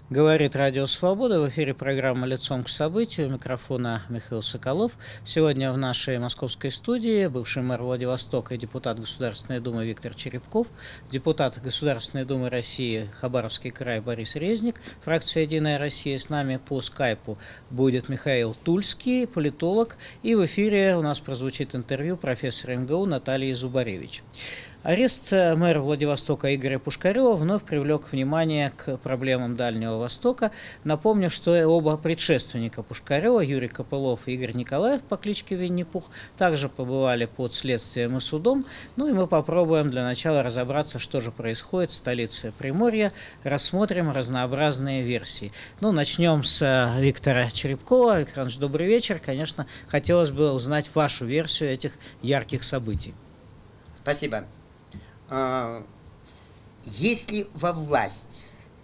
Говорит Радио Свобода. В эфире программа «Лицом к событию». У микрофона Михаил Соколов. Сегодня в нашей московской студии бывший мэр Владивостока и депутат Государственной Думы Виктор Черепков, депутат Государственной Думы России Хабаровский край Борис Резник, фракция «Единая Россия». С нами по скайпу будет Михаил Тульский, политолог. И в эфире у нас прозвучит интервью профессора МГУ Натальи Зубаревич. Арест мэра Владивостока Игоря Пушкарева вновь привлек внимание к проблемам Дальнего Востока. Напомню, что оба предшественника Пушкарева, Юрий Копылов и Игорь Николаев по кличке Винни-Пух, также побывали под следствием и судом. Ну и мы попробуем для начала разобраться, что же происходит в столице Приморья, рассмотрим разнообразные версии. Ну, начнем с Виктора Черепкова. Виктор Иванович, добрый вечер. Конечно, хотелось бы узнать вашу версию этих ярких событий. Спасибо. Если во власть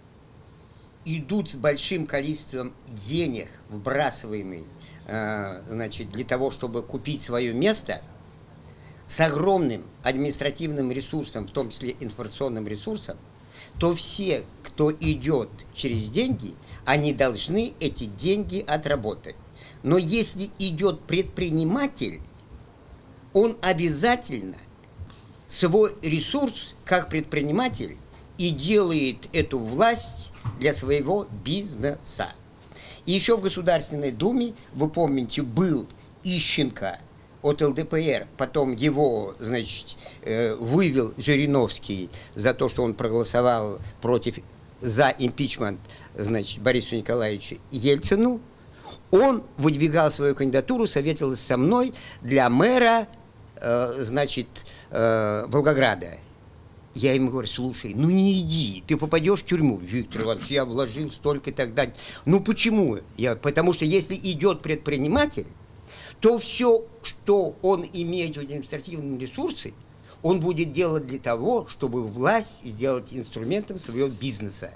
идут с большим количеством денег, вбрасываемых, значит, для того, чтобы купить свое место, с огромным административным ресурсом, в том числе информационным ресурсом, то все, кто идет через деньги, они должны эти деньги отработать. Но если идет предприниматель, он обязательно свой ресурс, как предприниматель, и делает эту власть для своего бизнеса. И еще в Государственной Думе, вы помните, был Ищенко от ЛДПР, потом его, значит, вывел Жириновский за то, что он проголосовал за импичмент, значит, Борису Николаевичу Ельцину. Он выдвигал свою кандидатуру, советовался со мной для мэра, значит, Волгограда. Я ему говорю: слушай, ну не иди, ты попадешь в тюрьму. Виктор Иванович, я вложил столько и так далее. Ну почему? Потому что если идет предприниматель, то все, что он имеет в административном ресурсе, он будет делать для того, чтобы власть сделать инструментом своего бизнеса.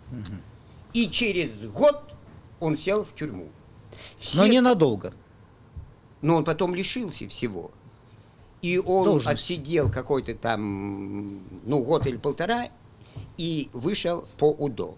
И через год он сел в тюрьму. Но ненадолго. Но он потом лишился всего. И он отсидел какой-то там, ну, год или полтора, и вышел по УДО.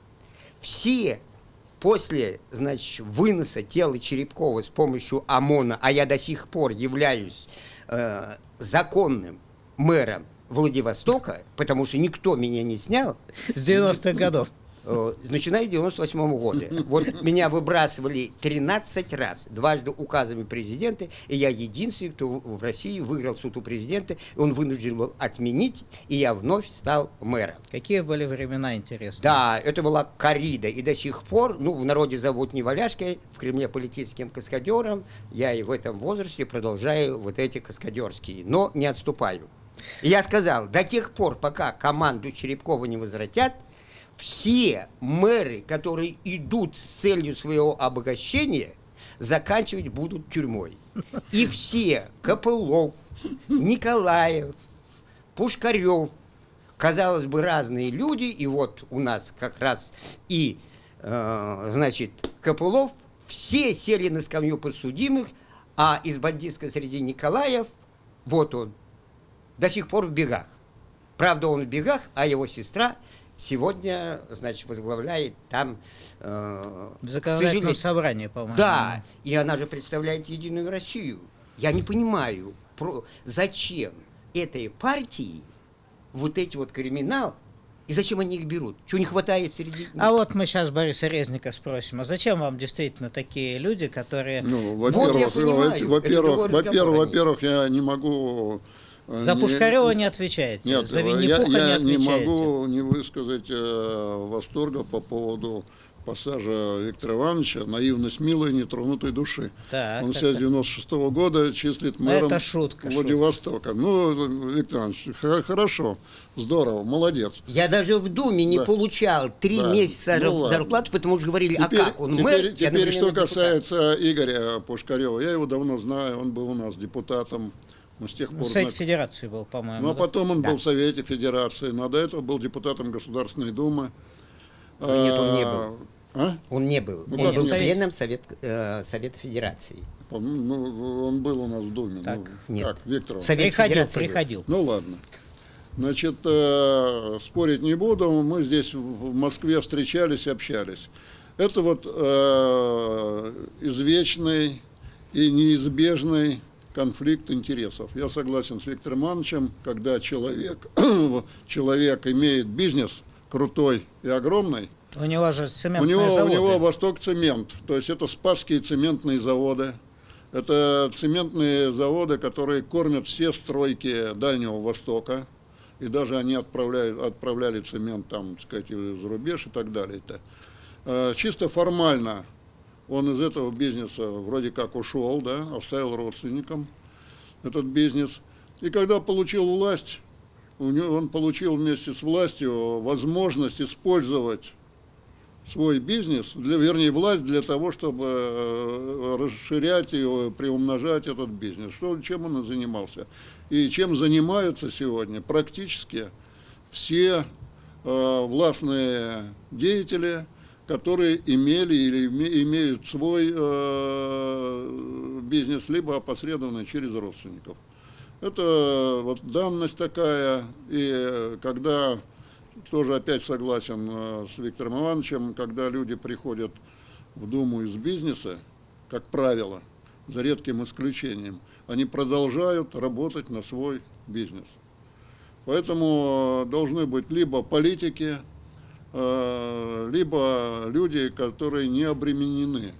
Все после, значит, выноса тела Черепкова с помощью ОМОНа, а я до сих пор являюсь законным мэром Владивостока, потому что никто меня не снял. С 90-х годов. Начиная с 98-го года. Вот меня выбрасывали 13 раз, дважды указами президента, и я единственный, кто в России выиграл суд у президента, он вынужден был отменить, и я вновь стал мэром. Какие были времена интересные? Да, это была коррида, и до сих пор, ну, в народе зовут Неваляшкой, в Кремле политическим каскадером, я и в этом возрасте продолжаю вот эти каскадерские, но не отступаю. И я сказал, до тех пор, пока команду Черепкова не возвратят, все мэры, которые идут с целью своего обогащения, заканчивать будут тюрьмой. И все, Копылов, Николаев, Пушкарев, казалось бы, разные люди, и вот у нас как раз и, значит, Копылов, все сели на скамью подсудимых, а из бандитской среди Николаев, вот он, до сих пор в бегах. Правда, он в бегах, а его сестра сегодня, значит, возглавляет там... в законодательном собрании, по-моему. Да, и она же представляет Единую Россию. Я не понимаю, зачем этой партии вот эти вот криминал, и зачем они их берут? Чего не хватает среди них? А вот мы сейчас Бориса Резника спросим, а зачем вам действительно такие люди, которые... Ну, во-первых, я не могу... За Пушкарева не отвечаете, нет, за Винни-Пуха не отвечаете. Я не могу не высказать восторга по поводу пассажа Виктора Ивановича «Наивность милой, нетронутой души». Так, он себя с 96-го года числит мэром это шутка, Владивостока. Ну, Виктор Иванович, хорошо, здорово, молодец. Я даже в Думе не получал 3 месяца зарплату, потому что говорили, теперь, а как, он мэр? Теперь, что касается Игоря Пушкарева, я его давно знаю, он был у нас депутатом. С тех пор, в Совете Федерации был, по-моему. Ну, а потом он был в Совете Федерации, но до этого был депутатом Государственной Думы. Нет, он не был. А? Он не был. Ну, он был членом Совета Федерации. Ну, он был у нас в Думе. Так, ну, нет. Так, Виктор. Приходил. Ну, ладно. Значит, спорить не буду, мы здесь в Москве встречались, общались. Это вот извечный и неизбежный конфликт интересов. Я согласен с Виктором Ивановичем, когда человек имеет бизнес крутой и огромный. У него же цементные заводы. У него Восток Цемент, то есть это спасские цементные заводы. Это цементные заводы, которые кормят все стройки Дальнего Востока. И даже они отправляли цемент там, так сказать, за рубеж и так далее. Чисто формально он из этого бизнеса вроде как ушел, да, оставил родственникам этот бизнес. И когда получил власть, он получил вместе с властью возможность использовать свой бизнес, вернее, власть для того, чтобы расширять и приумножать этот бизнес. Чем он и занимался. И чем занимаются сегодня практически все властные деятели, которые имели или имеют свой бизнес, либо опосредованно через родственников. Это вот данность такая, и когда, тоже опять согласен с Виктором Ивановичем, когда люди приходят в Думу из бизнеса, как правило, за редким исключением, они продолжают работать на свой бизнес. Поэтому должны быть либо политики, либо люди, которые не обременены.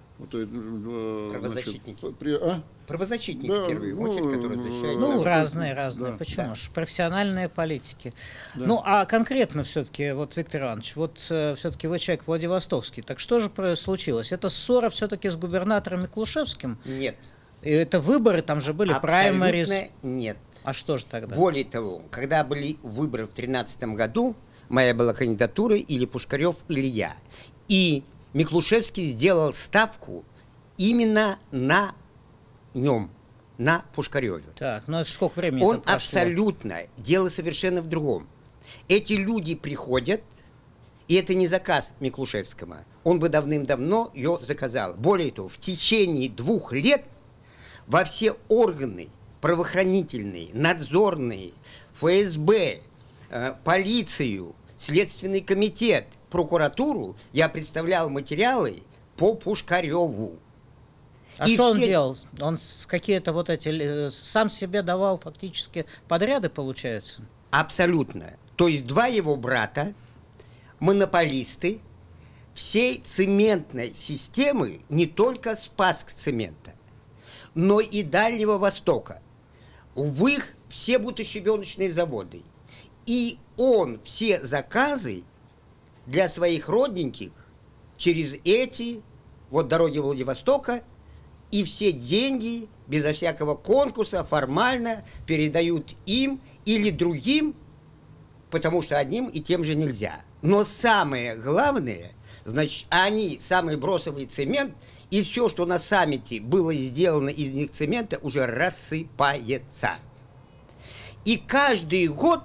Правозащитники. Значит, Правозащитники, да, в первую очередь, которые защищают. Ну, разные. Да. Почему ж? Профессиональные политики. Да. Ну, а конкретно все-таки, вот, Виктор Иванович, вот все-таки вы человек владивостокский. Так что же случилось? Это ссора все-таки с губернатором Миклушевским? Нет. И это выборы, там же были праймериз. Абсолютно нет. А что же тогда? Более того, когда были выборы в 2013 году, моя была кандидатура или Пушкарев, или я. И Миклушевский сделал ставку именно на нем, на Пушкареве. Так, ну это сколько времени Он это прошло? абсолютно, дело совершенно в другом. Эти люди приходят, и это не заказ Миклушевского. Он бы давным-давно ее заказал. Более того, в течение 2 лет во все органы правоохранительные, надзорные, ФСБ, полицию, Следственный комитет, прокуратуру я представлял материалы по Пушкареву. А что он делал? Он какие-то вот эти... Сам себе давал фактически подряды, получается? Абсолютно. То есть 2 его брата, монополисты всей цементной системы, не только Спасск-цемента, но и Дальнего Востока. В их все бутощебеночные заводы. И он все заказы для своих родненьких через эти вот дороги Владивостока и все деньги безо всякого конкурса формально передают им или другим, потому что одним и тем же нельзя. Но самое главное, значит, они, самый бросовый цемент, и все, что на саммите было сделано из них цемента, уже рассыпается. И каждый год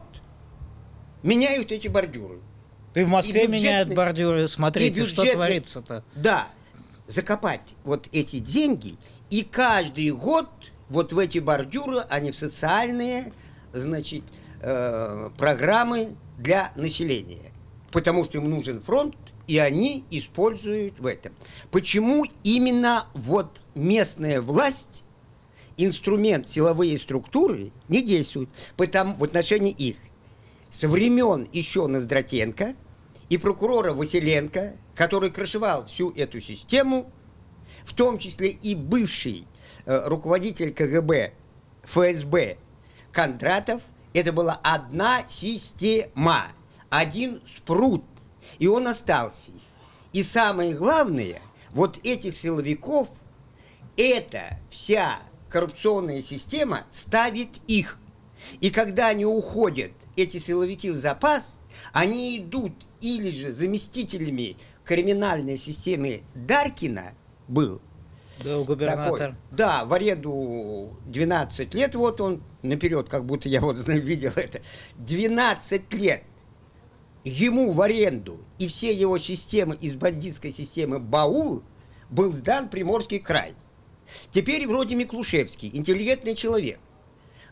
меняют эти бордюры. И в Москве меняют бордюры. Смотрите, что творится-то. Да, закопать вот эти деньги, и каждый год вот в эти бордюры, они в социальные, значит, программы для населения. Потому что им нужен фронт, и они используют в этом. Почему именно вот местная власть, инструмент, силовые структуры не действуют? Потому в отношении их. Со времен еще Ноздратенко и прокурора Василенко, который крышевал всю эту систему, в том числе и бывший руководитель КГБ, ФСБ Кондратов, это была одна система, один спрут, и он остался. И самое главное, вот этих силовиков, эта вся коррупционная система ставит их. И когда они уходят, эти силовики в запас, они идут или же заместителями криминальной системы Даркина был. Был губернатор. Такой, да, в аренду 12 лет, вот он наперед, как будто я вот видел это, 12 лет ему в аренду, и все его системы из бандитской системы БАУ был сдан Приморский край. Теперь вроде Миклушевский, интеллигентный человек,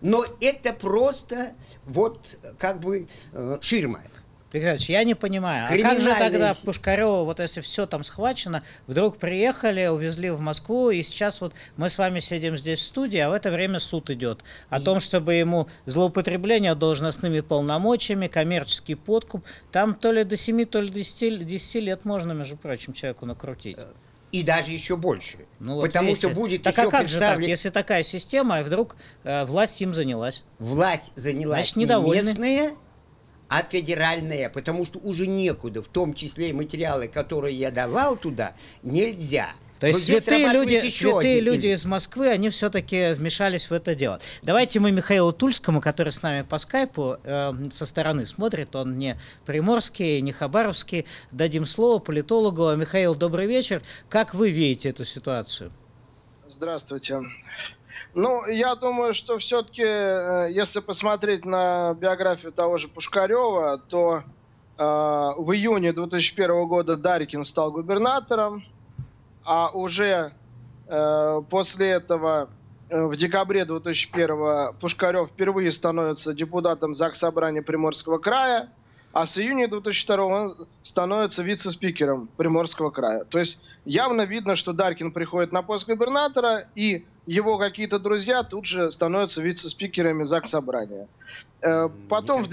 Но это просто вот как бы ширма. Виктор Ильич, я не понимаю, а как же тогда Пушкарева, вот если все там схвачено, вдруг приехали, увезли в Москву, и сейчас вот мы с вами сидим здесь в студии, а в это время суд идет о том, чтобы ему злоупотребление должностными полномочиями, коммерческий подкуп, там то ли до 7, то ли до 10 лет можно, между прочим, человеку накрутить. И даже еще больше. Ну, вот потому видите, что будет так еще а как же так, если такая система, и вдруг власть им занялась? Власть занялась не местная, а федеральная, потому что уже некуда, в том числе и материалы, которые я давал туда, нельзя. То есть святые люди из Москвы, они все-таки вмешались в это дело. Давайте мы Михаилу Тульскому, который с нами по скайпу, со стороны смотрит, он не приморский, не хабаровский, дадим слово политологу. Михаил, добрый вечер. Как вы видите эту ситуацию? Здравствуйте. Ну, я думаю, что все-таки, если посмотреть на биографию того же Пушкарева, то в июне 2001 года Дарькин стал губернатором, а уже после этого в декабре 2001 Пушкарев впервые становится депутатом Заксобрания Приморского края, а с июня 2002 он становится вице-спикером Приморского края. То есть явно видно, что Дарькин приходит на пост губернатора, и его какие-то друзья тут же становятся вице-спикерами Заксобрания. Потом в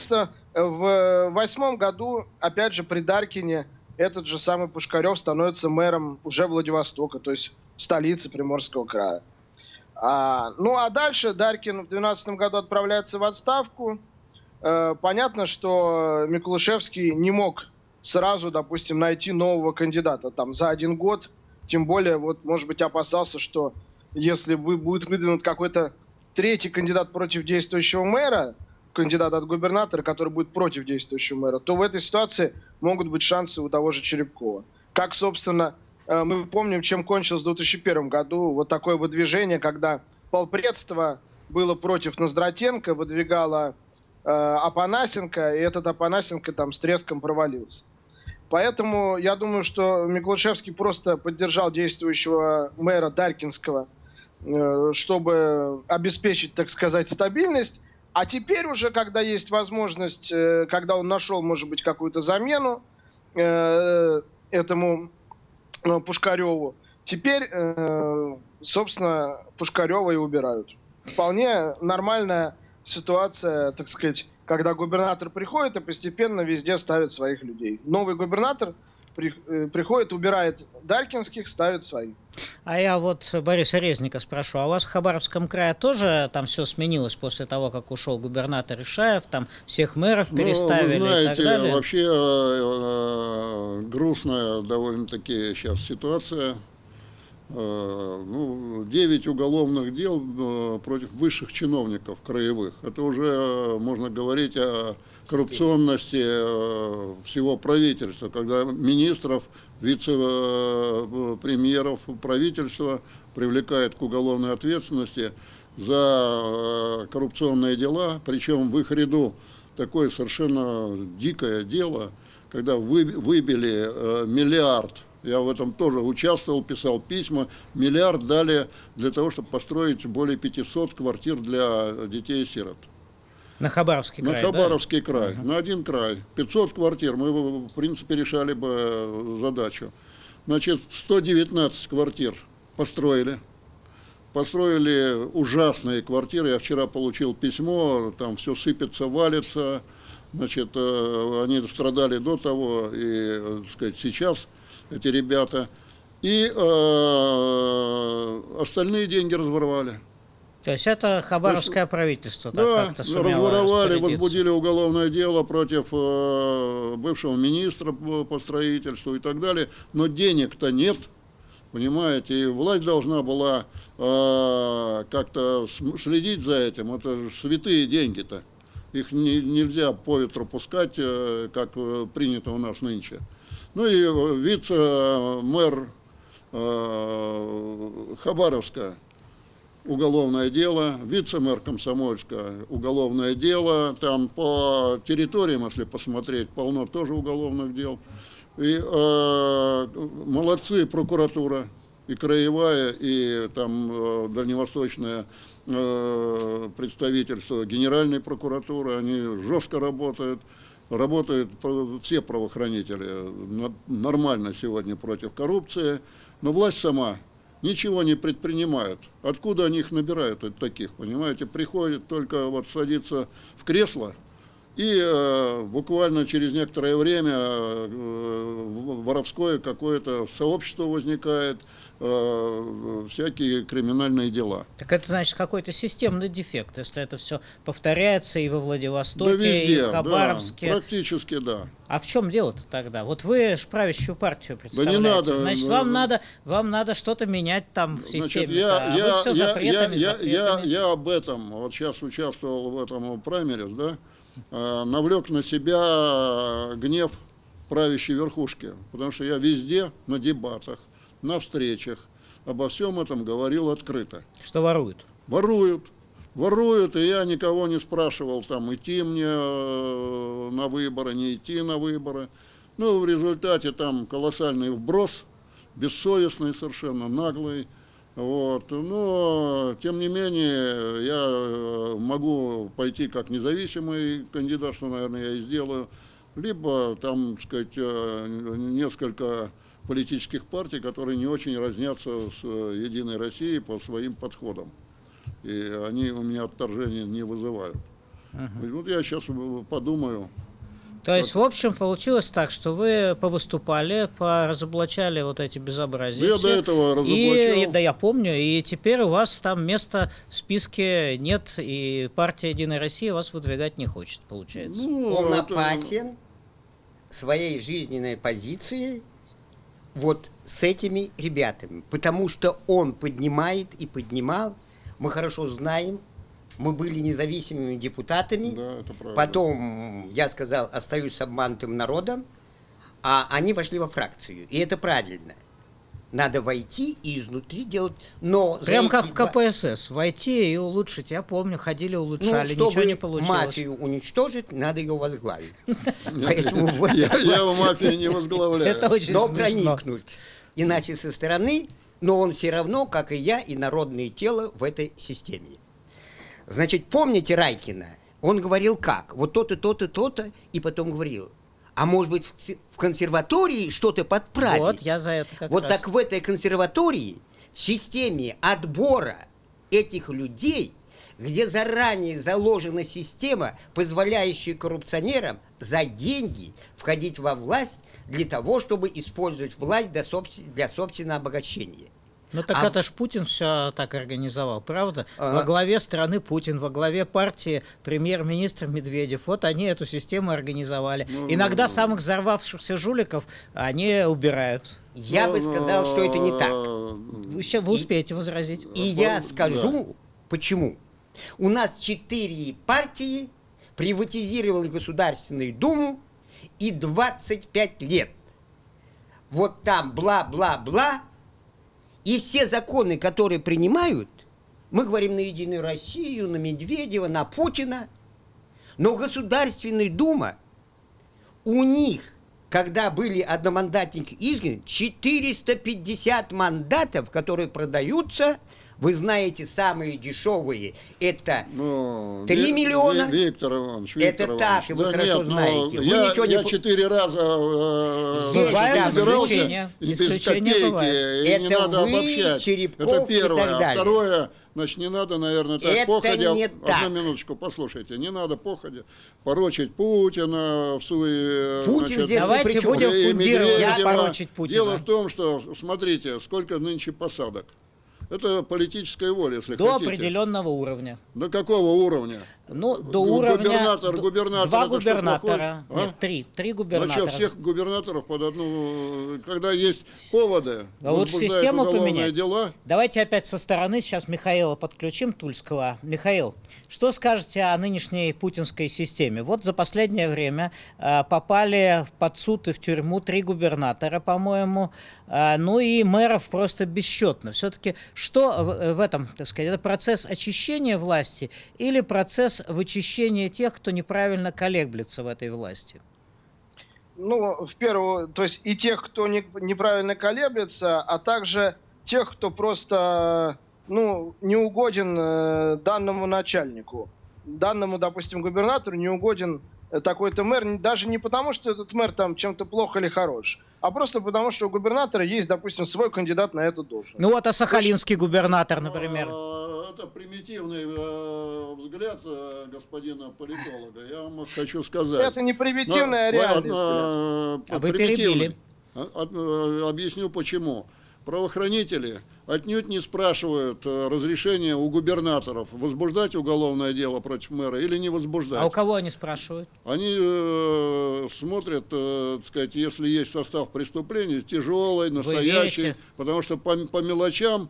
2008 году, опять же, при Дарькине, этот же самый Пушкарев становится мэром уже Владивостока, то есть столицы Приморского края. Ну а дальше Дарькин в 2012 году отправляется в отставку. Понятно, что Миклушевский не мог сразу, допустим, найти нового кандидата там за один год. Тем более, вот, может быть, опасался, что если будет выдвинут какой-то третий кандидат против действующего мэра, кандидат от губернатора, который будет против действующего мэра, то в этой ситуации могут быть шансы у того же Черепкова. Как, собственно, мы помним, чем кончилось в 2001 году вот такое выдвижение, когда полпредство было против Ноздратенко, выдвигало Апанасенко, и этот Апанасенко там с треском провалился. Поэтому я думаю, что Миклушевский просто поддержал действующего мэра Дарькинского, чтобы обеспечить, так сказать, стабильность. А теперь уже, когда есть возможность, когда он нашел, может быть, какую-то замену этому Пушкареву, теперь, собственно, Пушкарева и убирают. Вполне нормальная ситуация, так сказать, когда губернатор приходит и постепенно везде ставит своих людей. Новый губернатор приходит, убирает Дарькинских, ставит своих. А я вот Бориса Резника спрошу, а у вас в Хабаровском крае тоже там все сменилось после того, как ушел губернатор Ишаев, там всех мэров переставили, вы знаете, и так далее? Вообще грустная довольно-таки сейчас ситуация. 9 уголовных дел против высших чиновников краевых. Это уже можно говорить о коррупционности всего правительства, когда министров, вице-премьеров правительства привлекают к уголовной ответственности за коррупционные дела, причем в их ряду такое совершенно дикое дело, когда выбили миллиард. Я в этом тоже участвовал, писал письма. Миллиард дали для того, чтобы построить более 500 квартир для детей и сирот. На Хабаровский край, На Хабаровский край, на один край. 500 квартир, мы, в принципе, решали бы задачу. Значит, 119 квартир построили. Построили ужасные квартиры. Я вчера получил письмо, там все сыпется, валится. Значит, они страдали до того, и, так сказать, сейчас эти ребята. И остальные деньги разворовали. То есть это хабаровское правительство так как-то сумело разворовали, возбудили уголовное дело против бывшего министра по строительству и так далее. Но денег-то нет, понимаете, и власть должна была как-то следить за этим. Это же святые деньги-то. Их нельзя по ветру пускать, как принято у нас нынче. Ну и вице-мэр Хабаровска, уголовное дело, вице-мэр Комсомольска, уголовное дело, там по территориям, если посмотреть, полно тоже уголовных дел. И молодцы, прокуратура, и краевая, и там дальневосточное представительство Генеральной прокуратуры, они жестко работают. Работают все правоохранители нормально сегодня против коррупции, но власть сама ничего не предпринимает. Откуда они их набирают, таких, понимаете? Приходит только вот садиться в кресло, и буквально через некоторое время воровское какое-то сообщество возникает, всякие криминальные дела. Так это значит какой-то системный дефект, если это все повторяется и во Владивостоке, Да везде, и в Хабаровске. Да, практически да. А в чем дело-то тогда? Вот вы же правящую партию представляете. Да не надо. Значит, вам надо что-то менять там в системе. Значит, вы все запретами. Я об этом, вот сейчас участвовал в этом праймерис, да, навлек на себя гнев правящей верхушки, потому что я везде на дебатах, на встречах обо всем этом говорил открыто. Что воруют? Воруют, и я никого не спрашивал, там, идти мне на выборы, не идти на выборы. Ну, в результате там колоссальный вброс, бессовестный совершенно, наглый. Вот. Но, тем не менее, я могу пойти как независимый кандидат, что, наверное, я и сделаю, либо там, так сказать, несколько политических партий, которые не очень разнятся с «Единой Россией» по своим подходам. И они у меня отторжения не вызывают. Вот я сейчас подумаю. То есть, в общем, получилось так, что вы повыступали, поразоблачали вот эти безобразия. Я до этого разоблачал. Да, я помню, и теперь у вас там места в списке нет, и партия «Единая Россия» вас выдвигать не хочет, получается. Ну, он опасен своей жизненной позицией вот с этими ребятами, потому что он поднимает и поднимал, мы хорошо знаем, мы были независимыми депутатами, да, это правда. Потом, я сказал, остаюсь с обманутым народом, а они вошли во фракцию, и это правильно. Надо войти и изнутри делать, но... Прям как в КПСС, войти и улучшить. Я помню, ходили, улучшали, ничего не получилось. Мафию уничтожить, надо ее возглавить. Я в мафии не возглавляю. Это очень но смешно. проникнуть. Иначе со стороны, но он все равно, как и я, и народное тело в этой системе. Значит, помните Райкина? Он говорил как? Вот то-то, то-то, то-то, и потом говорил, а может быть в консерватории что-то подправить? Вот, я за это как вот раз. так в этой консерватории, в системе отбора этих людей, где заранее заложена система, позволяющая коррупционерам за деньги входить во власть для того, чтобы использовать власть для собственного обогащения. Ну так это ж Путин все так организовал, правда? Во главе страны Путин, во главе партии премьер-министр Медведев. Вот они эту систему организовали. Иногда самых взорвавшихся жуликов они убирают. Я бы сказал, что это не так. Вы успеете возразить. И я скажу, почему. У нас 4 партии приватизировали Государственную Думу и 25 лет. Вот там бла-бла-бла. И все законы, которые принимают, мы говорим на «Единую Россию», на Медведева, на Путина, но Государственная Дума, у них, когда были одномандатники изгнаны, 450 мандатов, которые продаются, вы знаете, самые дешевые, это 3 миллиона. Виктор Иванович, это так, и вы хорошо знаете. Я 4 раза исключения без копейки, и это не надо вы, обобщать. Черепков Это первое. И так далее. А второе, значит, не надо, наверное, так это походя. Не так. Одну минуточку, послушайте, не надо походя порочить Путина в свои... Путин здесь давайте будем фундировать, порочить Путина. Дело в том, что, смотрите, сколько нынче посадок. Это политическая воля, если до хотите. определенного уровня. До какого уровня? Ну, до уровня... Губернатор. 2 губернатора. А? Нет, 3 губернатора. А что, всех губернаторов под одну... Когда есть поводы, да лучше систему поменять. Дела. Давайте опять со стороны сейчас Михаила подключим, Тульского. Михаил, что скажете о нынешней путинской системе? Вот за последнее время попали под суд и в тюрьму 3 губернатора, по-моему, ну и мэров просто бесчетно. Все-таки что в этом, так сказать, это процесс очищения власти или процесс вычищения тех, кто неправильно колеблется в этой власти? Ну, то есть и тех, кто неправильно колеблется, а также тех, кто просто, ну, не угоден данному начальнику, данному, допустим, губернатору не угоден такой-то мэр, даже не потому, что этот мэр там чем-то плох или хорош, а просто потому, что у губернатора есть, допустим, свой кандидат на эту должность. Ну вот, а сахалинский губернатор, например? Это примитивный взгляд господина политолога. Я вам хочу сказать. Это не примитивный, а реальный взгляд. А вы перебили. Объясню почему. Правоохранители отнюдь не спрашивают разрешения у губернаторов возбуждать уголовное дело против мэра или не возбуждать. А у кого они спрашивают? Они смотрят, так сказать, если есть состав преступления, тяжелый, настоящий, потому что по мелочам,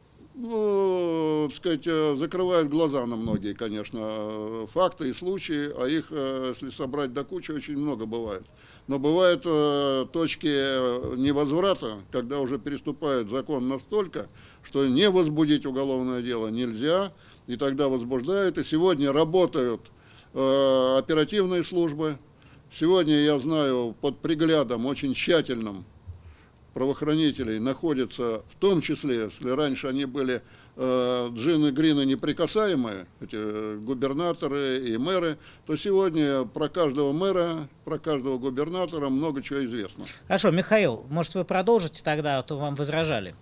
ну, так сказать, закрывают глаза на многие, конечно, факты и случаи, а их, если собрать до кучи, очень много бывает. Но бывают точки невозврата, когда уже переступает закон настолько, что не возбудить уголовное дело нельзя, и тогда возбуждают. И сегодня работают оперативные службы. Сегодня, я знаю, под приглядом очень тщательным правоохранителей находятся, в том числе, если раньше они были джины, грины неприкасаемые, эти губернаторы и мэры, то сегодня про каждого мэра, про каждого губернатора много чего известно. Хорошо, Михаил, может, вы продолжите тогда, а то вам возражали.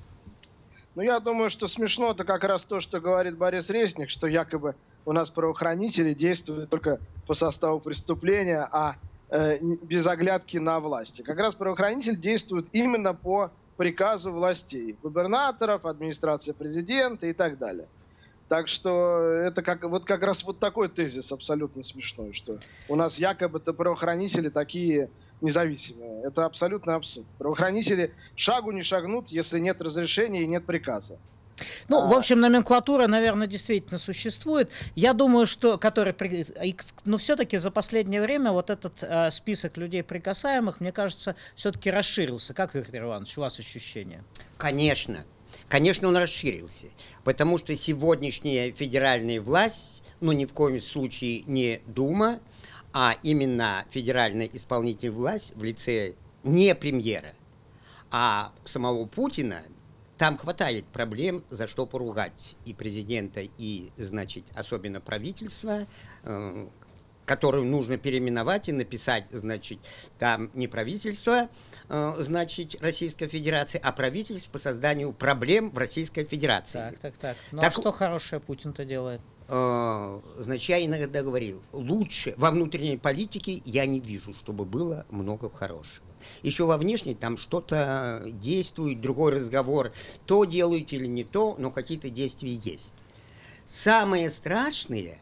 Ну, я думаю, что смешно это как раз то, что говорит Борис Резник, что якобы у нас правоохранители действуют только по составу преступления, а без оглядки на власти. Как раз правоохранитель действует именно по приказу властей, губернаторов, администрации президента и так далее. Так что это как раз вот такой тезис абсолютно смешной, что у нас якобы-то правоохранители такие независимые. Это абсолютно абсурд. Правоохранители шагу не шагнут, если нет разрешения и нет приказа. Ну, в общем, номенклатура, наверное, действительно существует. Я думаю, что, но все-таки за последнее время вот этот список людей прикасаемых, мне кажется, все-таки расширился. Как, Виктор Иванович, у вас ощущения? Конечно. Конечно, он расширился. Потому что сегодняшняя федеральная власть, ну, ни в коем случае не Дума, а именно федеральная исполнительная власть в лице не премьера, а самого Путина. Там хватает проблем, за что поругать и президента, и, значит, особенно правительство, которое нужно переименовать и написать, значит, там не правительство, значит, Российской Федерации, а правительство по созданию проблем в Российской Федерации. Так. Ну, а что хорошее Путин-то делает? Значит, я иногда говорил, лучше во внутренней политике я не вижу, чтобы было много хорошего. Еще во внешней там что-то действует, другой разговор, то делают или не то, но какие-то действия есть. Самое страшное,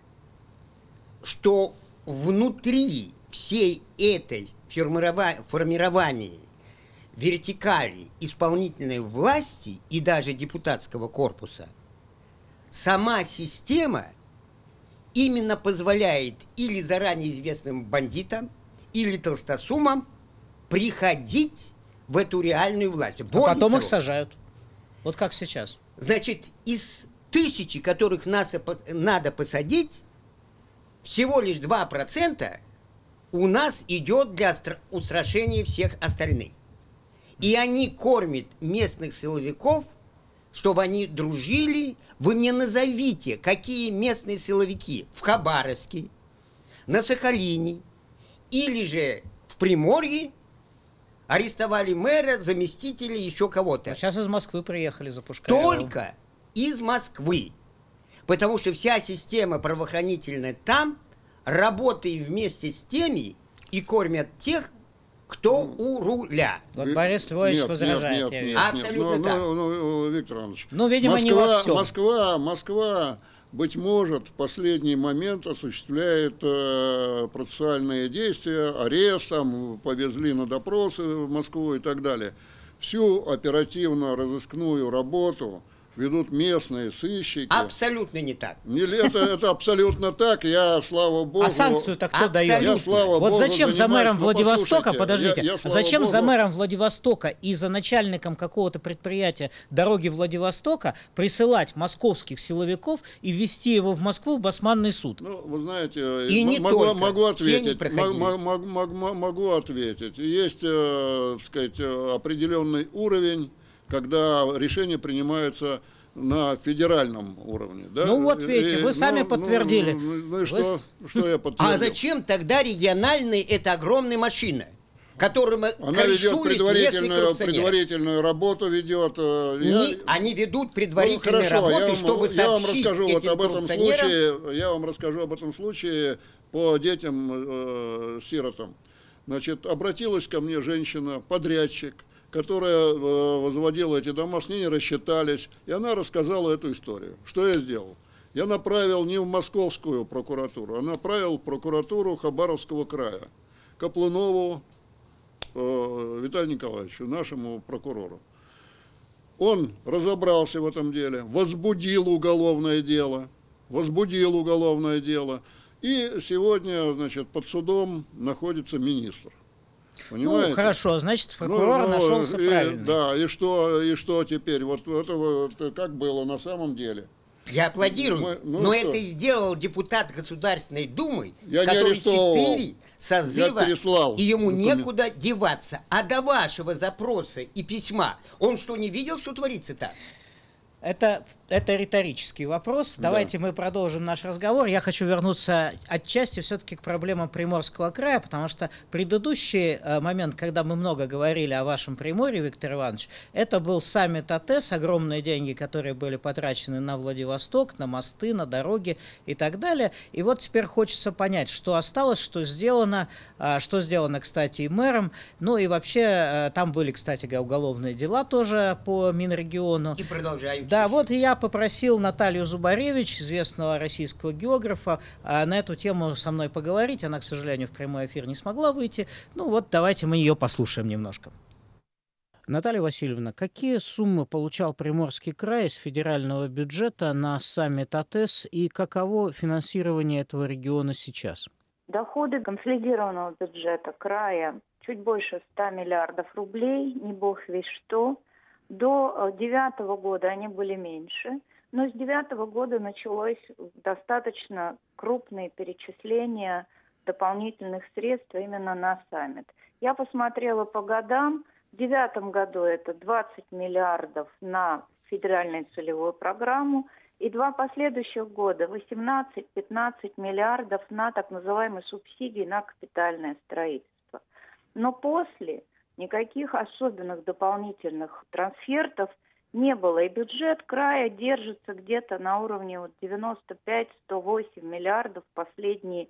что внутри всей этой формирования вертикали исполнительной власти и даже депутатского корпуса сама система именно позволяет или заранее известным бандитам, или толстосумам приходить в эту реальную власть. А потом их сажают. Вот как сейчас. Значит, из 1000, которых надо посадить, всего лишь 2% у нас идет для устрашения всех остальных. И они кормят местных силовиков, чтобы они дружили. Вы мне назовите, какие местные силовики в Хабаровске, на Сахалине или же в Приморье арестовали мэра, заместителя, еще кого-то. Сейчас из Москвы приехали за Пушкаревым. Только из Москвы. Потому что вся система правоохранительная там работает вместе с теми и кормят тех, кто у руля. Вот Борис Львович возражает. Абсолютно так. Виктор Иванович. Ну, видимо, не во всем. Москва, быть может, в последний момент осуществляет процессуальные действия, арест, там, повезли на допросы в Москву и так далее. Всю оперативно-розыскную работу ведут местные сыщики. Абсолютно не так. Это абсолютно так. Я, слава богу... А санкцию-то кто дает? Я, слава вот богу, зачем за мэром Владивостока, подождите, зачем богу, за мэром Владивостока и за начальником какого-то предприятия дороги Владивостока присылать московских силовиков и ввести его в Москву в басманный суд? Ну, вы знаете, и не могу ответить. Могу ответить. Есть, так сказать, определенный уровень когда решения принимаются на федеральном уровне. Да? Ну вот видите, вы сами подтвердили. Ну и что я подтвердил? А зачем тогда региональный, это огромная машина, которым она ведет предварительную работу, ведет. Они ведут предварительную работу, чтобы сообщить этим коррупционерам. Я вам расскажу об этом случае по детям-сиротам. Значит, обратилась ко мне женщина, подрядчик, которая возводила эти дома, с ней не рассчитались, и она рассказала эту историю. Что я сделал? Я направил не в московскую прокуратуру, а направил в прокуратуру Хабаровского края, Каплунову Виталию Николаевичу, нашему прокурору. Он разобрался в этом деле, возбудил уголовное дело, и сегодня, значит, под судом находится министр. Понимаете? Ну, хорошо, значит, прокурор нашелся правильный. Да, и что теперь? Вот это как было на самом деле? Я аплодирую, но это сделал депутат Государственной Думы, который 4 созыва, и ему некуда деваться. А до вашего запроса и письма он что, не видел, что творится там? Это риторический вопрос. Да. Давайте мы продолжим наш разговор. Я хочу вернуться отчасти все-таки к проблемам Приморского края, потому что предыдущий момент, когда мы много говорили о вашем Приморье, Виктор Иванович, это был саммит АТЭС, огромные деньги, которые были потрачены на Владивосток, на мосты, на дороги и так далее. И вот теперь хочется понять, что осталось, что сделано, кстати, и мэром. Ну и вообще, там были, кстати говоря, уголовные дела тоже по Минрегиону. И продолжают. Да, вот я попросил Наталью Зубаревич, известного российского географа, на эту тему со мной поговорить. Она, к сожалению, в прямой эфир не смогла выйти. Ну вот давайте мы ее послушаем немножко. Наталья Васильевна, какие суммы получал Приморский край из федерального бюджета на саммит АТЭС и каково финансирование этого региона сейчас? Доходы консолидированного бюджета края чуть больше 100 миллиардов рублей, не бог весть что. До 2009 года они были меньше, но с 2009 года началось достаточно крупные перечисления дополнительных средств именно на саммит. Я посмотрела по годам. В 2009 году это 20 миллиардов на федеральную целевую программу и 2 последующих года 18-15 миллиардов на так называемые субсидии на капитальное строительство. Но после никаких особенных дополнительных трансфертов не было. И бюджет края держится где-то на уровне 95-108 миллиардов последние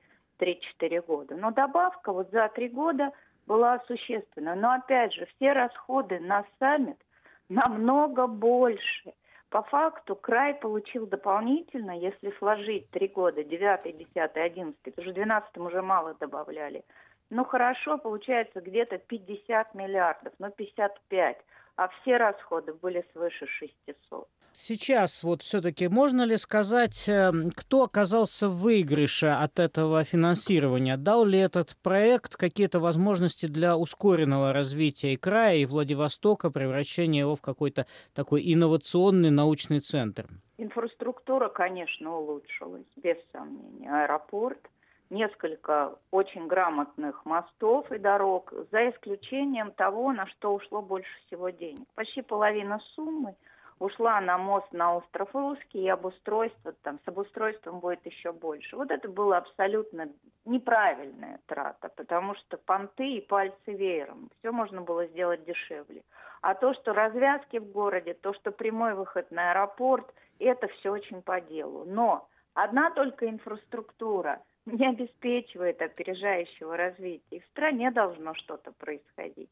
3-4 года. Но добавка за 3 года была существенна. Но опять же, все расходы на саммит намного больше. По факту край получил дополнительно, если сложить 3 года, 9, 10, 11, потому что в 12 уже мало добавляли, ну хорошо, получается где-то 50 миллиардов, 55, а все расходы были свыше 600. Сейчас вот все-таки можно ли сказать, кто оказался в выигрыше от этого финансирования? Дал ли этот проект какие-то возможности для ускоренного развития и края, и Владивостока, превращения его в какой-то такой инновационный научный центр? Инфраструктура, конечно, улучшилась, без сомнения. Аэропорт, несколько очень грамотных мостов и дорог, за исключением того, на что ушло больше всего денег. Почти половина суммы ушла на мост на остров Русский, и обустройство, с обустройством будет еще больше. Вот это была абсолютно неправильная трата, потому что понты и пальцы веером. Все можно было сделать дешевле. А то, что развязки в городе, то, что прямой выход на аэропорт, это все очень по делу. Но одна только инфраструктура не обеспечивает опережающего развития. И в стране должно что-то происходить.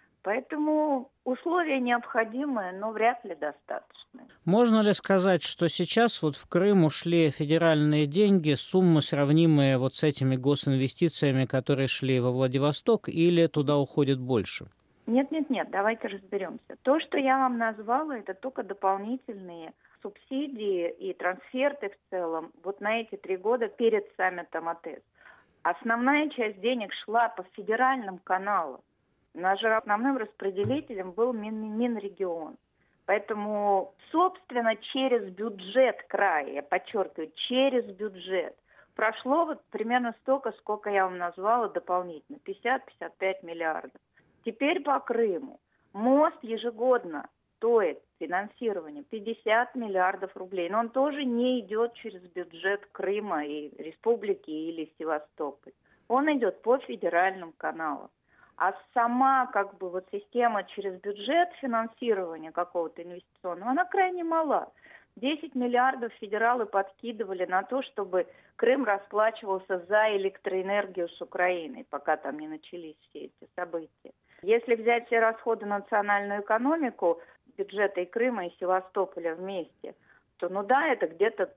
Поэтому условия необходимые, но вряд ли достаточные. Можно ли сказать, что сейчас вот в Крым ушли федеральные деньги, суммы сравнимые вот с этими госинвестициями, которые шли во Владивосток, или туда уходит больше? Нет, давайте разберемся. То, что я вам назвала, это только дополнительные субсидии и трансферты в целом вот на эти 3 года перед саммитом АТЭС. Основная часть денег шла по федеральным каналам. Наш же основным распределителем был Минрегион. Поэтому, собственно, через бюджет края, я подчеркиваю, через бюджет, прошло вот примерно столько, сколько я вам назвала дополнительно, 50-55 миллиардов. Теперь по Крыму. Мост ежегодно стоит финансирование 50 миллиардов рублей. Но он тоже не идет через бюджет Крыма и Республики или Севастополь. Он идет по федеральным каналам. А сама как бы вот система через бюджет финансирования какого-то инвестиционного, она крайне мала. 10 миллиардов федералы подкидывали на то, чтобы Крым расплачивался за электроэнергию с Украиной, пока там не начались все эти события. Если взять все расходы на национальную экономику, бюджета и Крыма, и Севастополя вместе, то ну да, это где-то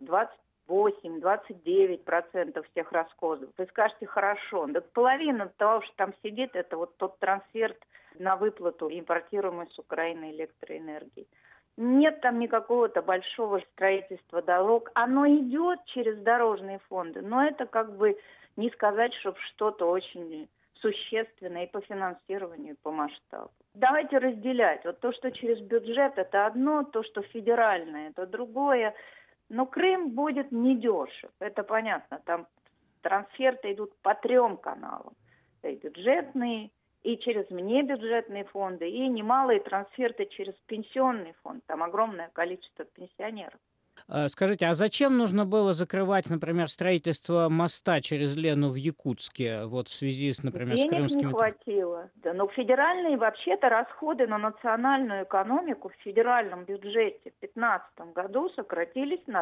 28-29% всех расходов. Вы скажете, хорошо, да половина того, что там сидит, это вот тот трансфер на выплату импортируемой с Украины электроэнергии. Нет там никакого-то большого строительства дорог. Оно идет через дорожные фонды, но это как бы не сказать, чтобы что-то очень существенное и по финансированию, и по масштабу. Давайте разделять. Вот то, что через бюджет, это одно, то, что федеральное, это другое. Но Крым будет недешев, это понятно. Там трансферты идут по 3 каналам. И бюджетные, и через внебюджетные фонды, и немалые трансферты через пенсионный фонд. Там огромное количество пенсионеров. Скажите, а зачем нужно было закрывать, например, строительство моста через Лену в Якутске, вот в связи с, например, с крымскими... Денег не хватило. Да, но федеральные вообще-то расходы на национальную экономику в федеральном бюджете в 2015 году сократились на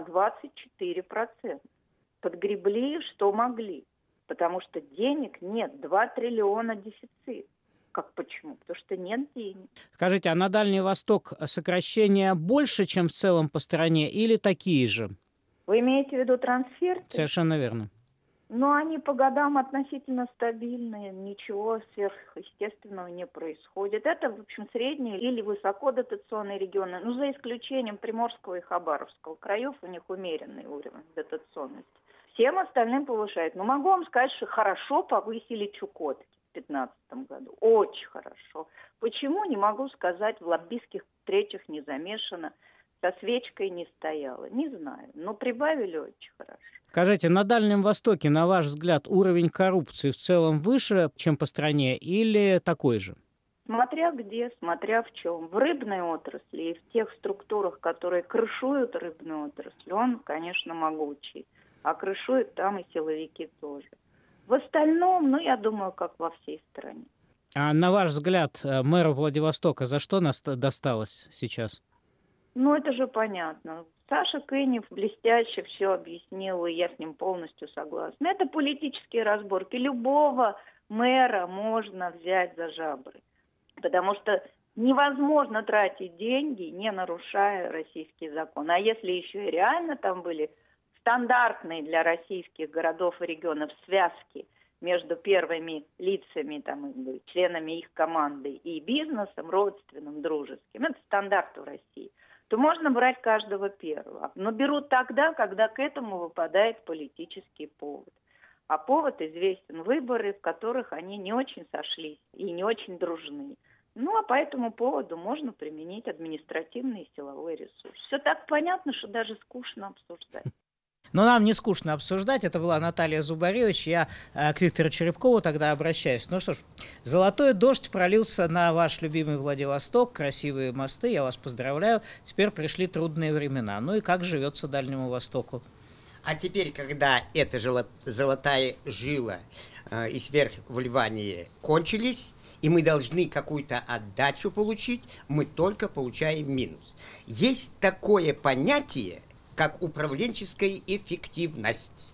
24%. Подгребли, что могли. Потому что денег нет, 2 триллиона дефицит. Как почему? Потому что нет денег. Скажите, а на Дальний Восток сокращения больше, чем в целом по стране, или такие же? Вы имеете в виду трансферты? Совершенно верно. Но они по годам относительно стабильные, ничего сверхъестественного не происходит. Это, в общем, средние или высокодотационные регионы, ну, за исключением Приморского и Хабаровского краев, у них умеренный уровень дотационности. Всем остальным повышает. Но могу вам сказать, что хорошо повысили Чукотки в 2015 году. Очень хорошо. Почему, не могу сказать, в лоббистских встречах не замешано, со свечкой не стояла. Не знаю, но прибавили очень хорошо. Скажите, на Дальнем Востоке, на ваш взгляд, уровень коррупции в целом выше, чем по стране, или такой же? Смотря где, смотря в чем. В рыбной отрасли и в тех структурах, которые крышуют рыбную отрасль, он, конечно, могучий. А крышуют там и силовики тоже. В остальном, ну, я думаю, как во всей стране. А на ваш взгляд, мэру Владивостока за что досталось сейчас? Ну, это же понятно. Саша Кынев блестяще все объяснил, и я с ним полностью согласна. Это политические разборки. Любого мэра можно взять за жабры. Потому что невозможно тратить деньги, не нарушая российский закон. А если еще и реально там были стандартные для российских городов и регионов связки между первыми лицами, там, членами их команды и бизнесом, родственным, дружеским, это стандарт в России, то можно брать каждого первого. Но берут тогда, когда к этому выпадает политический повод. А повод известен: выборы, в которых они не очень сошлись и не очень дружны. Ну, а по этому поводу можно применить административный и силовой ресурс. Все так понятно, что даже скучно обсуждать. Но нам не скучно обсуждать. Это была Наталья Зубаревич. Я к Виктору Черепкову тогда обращаюсь. Ну что ж, золотой дождь пролился на ваш любимый Владивосток. Красивые мосты. Я вас поздравляю. Теперь пришли трудные времена. Ну и как живется Дальнему Востоку? А теперь, когда эта золотая жила и сверхвливания кончились, и мы должны какую-то отдачу получить, мы только получаем минус. Есть такое понятие, как управленческая эффективность.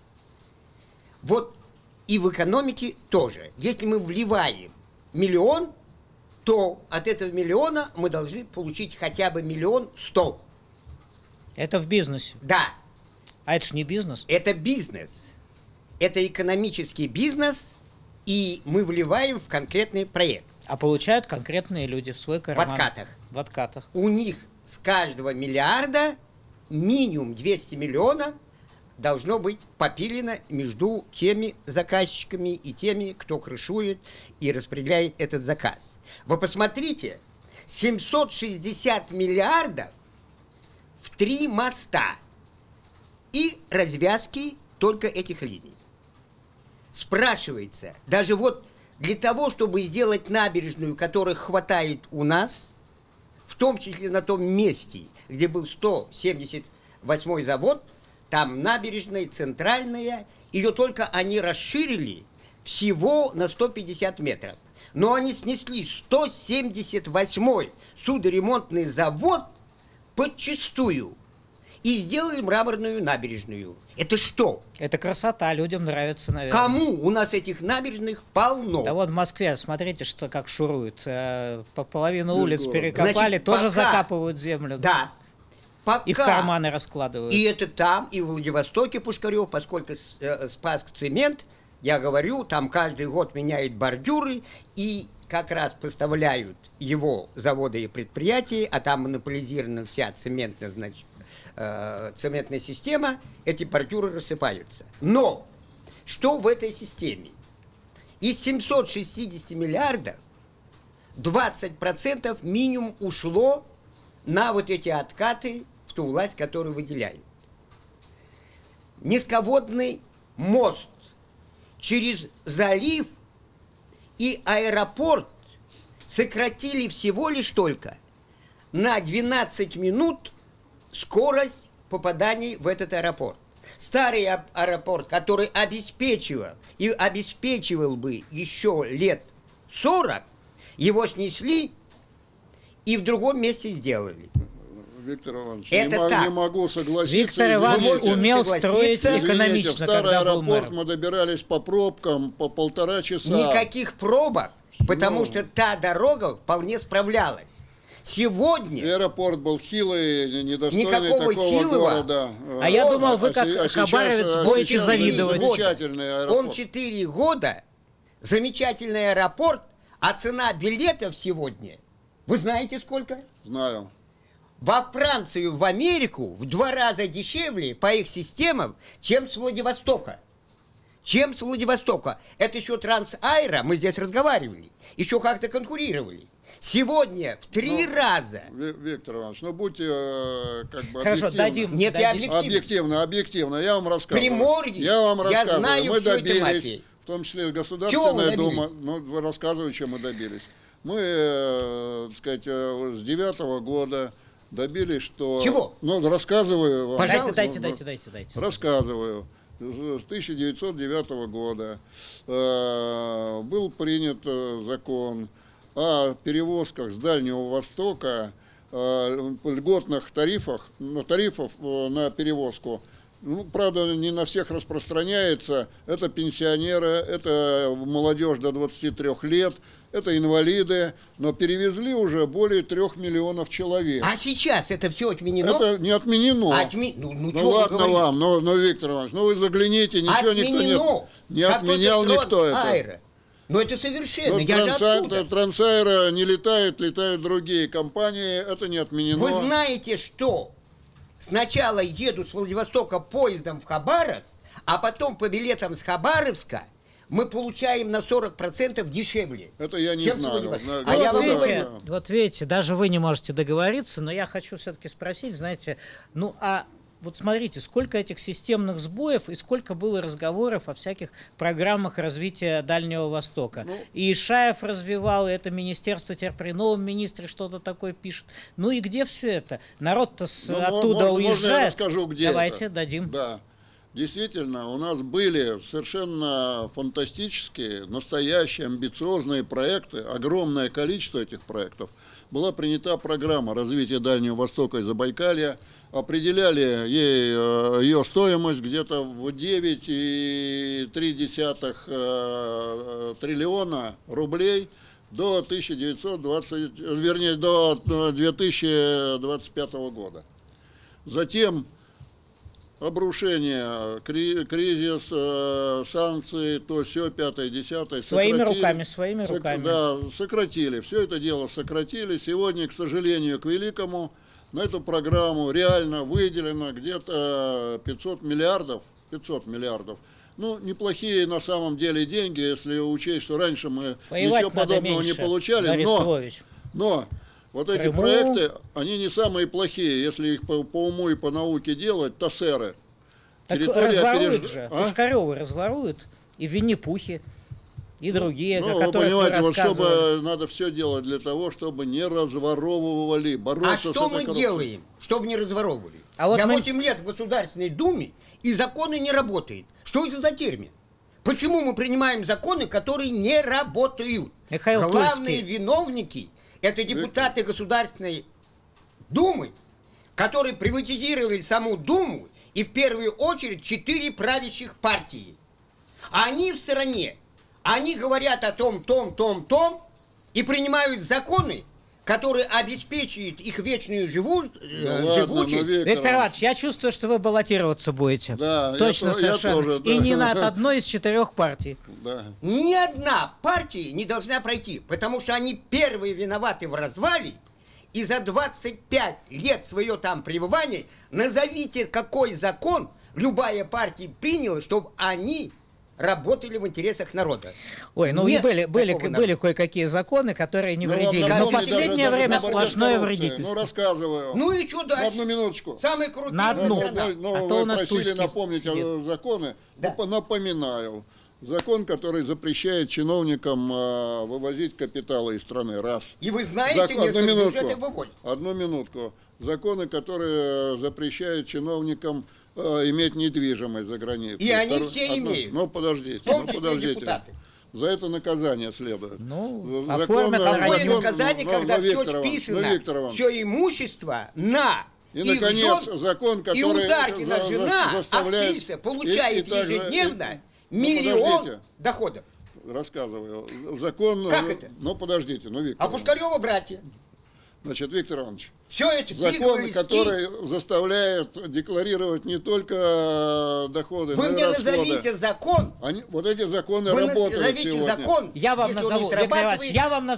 Вот и в экономике тоже. Если мы вливаем 1 000 000, то от этого 1 000 000 мы должны получить хотя бы 1 100 000. Это в бизнесе? Да. А это ж не бизнес? Это бизнес. Это экономический бизнес, и мы вливаем в конкретный проект. А получают конкретные люди в свой карман? В откатах. В откатах. У них с каждого миллиарда минимум 200 миллионов должно быть попилено между теми заказчиками и теми, кто крышует и распределяет этот заказ. Вы посмотрите, 760 миллиардов в 3 моста и развязки только этих линий. Спрашивается, даже вот для того, чтобы сделать набережную, которых хватает у нас, в в том числе на том месте, где был 178-й завод, там набережная, центральная, ее только они расширили всего на 150 метров. Но они снесли 178-й судоремонтный завод подчистую и сделали мраморную набережную. Это что? Это красота, людям нравится, наверное. Кому? У нас этих набережных полно. Да вот в Москве, смотрите, что как шуруют. Половину улиц перекопали, Значит, тоже пока... закапывают землю. Да. Пока... И в карманы раскладывают. И это там, и в Владивостоке Пушкарев, поскольку Спасск цемент, я говорю, там каждый год меняют бордюры и как раз поставляют его заводы и предприятия, а там монополизирована вся цементная, значит, цементная система, эти бордюры рассыпаются. Но что в этой системе? Из 760 миллиардов 20% минимум ушло на вот эти откаты в ту власть, которую выделяют. Низководный мост через залив и аэропорт сократили всего лишь только на 12 минут скорость попаданий в этот аэропорт. Старый аэропорт, который обеспечивал и обеспечивал бы еще лет 40, его снесли и в другом месте сделали. Виктор Иванович, Это не могу согласиться. Виктор Иванович умел строить Извините, экономично, в старый когда был аэропорт мэром. мы добирались по пробкам по 1,5 часа. Никаких пробок, потому что та дорога вполне справлялась. Сегодня Аэропорт был хилый, недостойный Никакого такого хилого. города. А я думал, вы как сейчас, хабаровец будете он завидовать. Замечательный аэропорт. он 4 года, замечательный аэропорт, а цена билетов сегодня, вы знаете сколько? Знаю. Во Францию, в Америку в 2 раза дешевле по их системам, чем с Владивостока. Чем с Владивостока. Это еще Трансаэро, мы здесь разговаривали, еще как-то конкурировали. Сегодня в 3 раза. Виктор Иванович, ну будьте как бы Хорошо, объективны. дадим. Нет, я объективно. Объективно, я вам рассказываю. Приморье, Я вам я рассказываю. знаю Мы всю эту добились, мафию. в том числе Чего Государственная вы Дума, добились? ну, вы рассказываете, чем мы добились. Мы, так сказать, с 9-го года добились, что... Чего? Ну, рассказываю вам. Пожалуйста. Дайте. Рассказываю. С 1909 года был принят закон о перевозках с Дальнего Востока, льготных тарифов на перевозку. Ну, правда, не на всех распространяется. Это пенсионеры, это молодежь до 23 лет, это инвалиды. Но перевезли уже более 3 миллионов человек. А сейчас это все отменено? Это не отменено. Ну, Ну ладно вам, но Виктор Иванович, ну вы загляните, ничего отменено. не отменял никто это. Трансаэро. Но это совершенно, Но я же оттуда. Трансаэро не летает, летают другие компании, это не отменено. Вы знаете, что сначала еду с Владивостока поездом в Хабаровск, а потом по билетам с Хабаровска мы получаем на 40% дешевле. Это я не чем знаю. с Владивостока. А я вам видите, говорю. вот видите, даже вы не можете договориться, но я хочу все-таки спросить, знаете, ну а вот смотрите, сколько этих системных сбоев и сколько было разговоров о всяких программах развития Дальнего Востока. Ну, и Ишаев развивал, и это министерство теперь при новом министре что-то такое пишет. Ну и где все это? Народ-то оттуда можно я уезжает. расскажу, где Давайте, это? дадим. Да. Действительно, у нас были совершенно фантастические, настоящие, амбициозные проекты, огромное количество этих проектов. Была принята программа развития Дальнего Востока и Забайкалья, определяли ей ее стоимость где-то в 9,3 триллиона рублей до 2025 года. Затем обрушение, кризис, санкции, то все, 5-е, 10-е. Своими руками. Да, сократили. Все это дело сократили. Сегодня, к сожалению, к великому, на эту программу реально выделено где-то 500 миллиардов. Ну, неплохие на самом деле деньги, если учесть, что раньше мы ничего подобного не получали. Но вот эти проекты, они не самые плохие, если их по уму и по науке делать, ТАСЭРы. Так разворуют же, Пушкарёвы разворуют, и Винни-Пухи, и другие, Ну, о вы которых понимаете, вы вот рассказывали. чтобы надо все делать для того, чтобы не разворовывали, бороться А с что этой мы коррупцией. делаем, чтобы не разворовывали? А вот Я мы- 8 лет в Государственной Думе, и законы не работают. Что это за термин? Почему мы принимаем законы, которые не работают? Михаил Главные Тульский. виновники – это депутаты Государственной Думы, которые приватизировали саму Думу, и в первую очередь 4 правящих партии. А они в стороне. Они говорят о том, и принимают законы, которые обеспечивают их вечную живучесть. Виктор Иванович, я чувствую, что вы баллотироваться будете. Да, Точно, я совершенно. тоже, да. И не от одной из 4 партий. Да. Ни одна партия не должна пройти, потому что они первые виноваты в развале, и за 25 лет своего там пребывания назовите, какой закон любая партия приняла, чтобы они работали в интересах народа. Ой, ну Нет и были такого народа. кое-какие законы, которые не Ну, вредили. вам Но напомнили последнее даже время за борьбу с сплошное коррупцией. вредительство. Ну, рассказываю. Ну и что дальше? Одну минуточку. Самый крутой На одну. страна. Ну, А то вы у нас просили Тульский напомнить сидит. законы. Да. Ну, напоминаю. Закон, который запрещает чиновникам вывозить капиталы из страны. Раз. И вы знаете, Одну минутку. бюджеты выходят. Одну минутку. Законы, которые запрещают чиновникам иметь недвижимость за границей. И они все имеют. Ну, подождите. В том ну, числе подождите. депутаты. За это наказание следует. Ну, Закон, оформят Какое Закон, наказание, когда все Виктор Иванович, списано, Виктор Иванович. все имущество на И, их наконец, жен, закон, который и Ударкина жена, заставляет... актриса, получает и также- ежедневно ну, миллион подождите. доходов. Рассказываю. Закон... Как это? Ну, подождите, ну, Виктор А Иванович. Пушкарева братья. Значит, Виктор Иванович, Все это закон, фиговые который заставляет декларировать не только доходы, Вы но и мне расходы. назовите закон. Вот эти законы Вы работают назовите сегодня. закон. Я вам если он назову, не Виктор Иванович, срабатывает,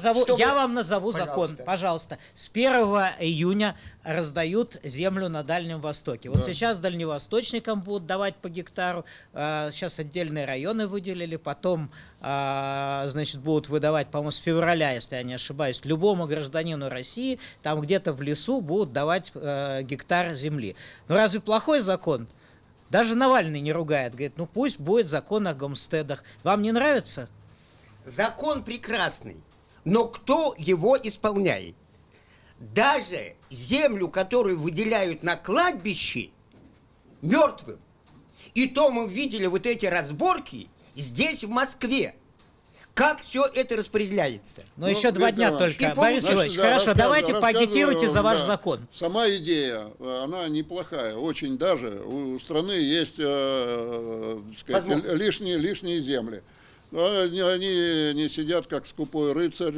я вам чтобы- назову закон, Пожалуйста. пожалуйста. С 1 июня раздают землю на Дальнем Востоке. Вот сейчас дальневосточникам будут давать по гектару, сейчас отдельные районы выделили, потом, значит, будут выдавать, по-моему, с февраля, если я не ошибаюсь, любому гражданину России, там где-то в лесу будут давать гектар земли. Ну разве плохой закон? Даже Навальный не ругает, говорит, ну пусть будет закон о гомстедах. Вам не нравится? Закон прекрасный, но кто его исполняет? Даже землю, которую выделяют на кладбище мертвым, и то мы видели вот эти разборки здесь, в Москве. Как все это распределяется? Но еще 2 дня Виктор только. И Борис получается, Львович, хорошо, давайте поагитируйте за ваш да. закон. Сама идея, она неплохая, очень даже. У страны есть, так сказать, лишние земли. Они не сидят, как скупой рыцарь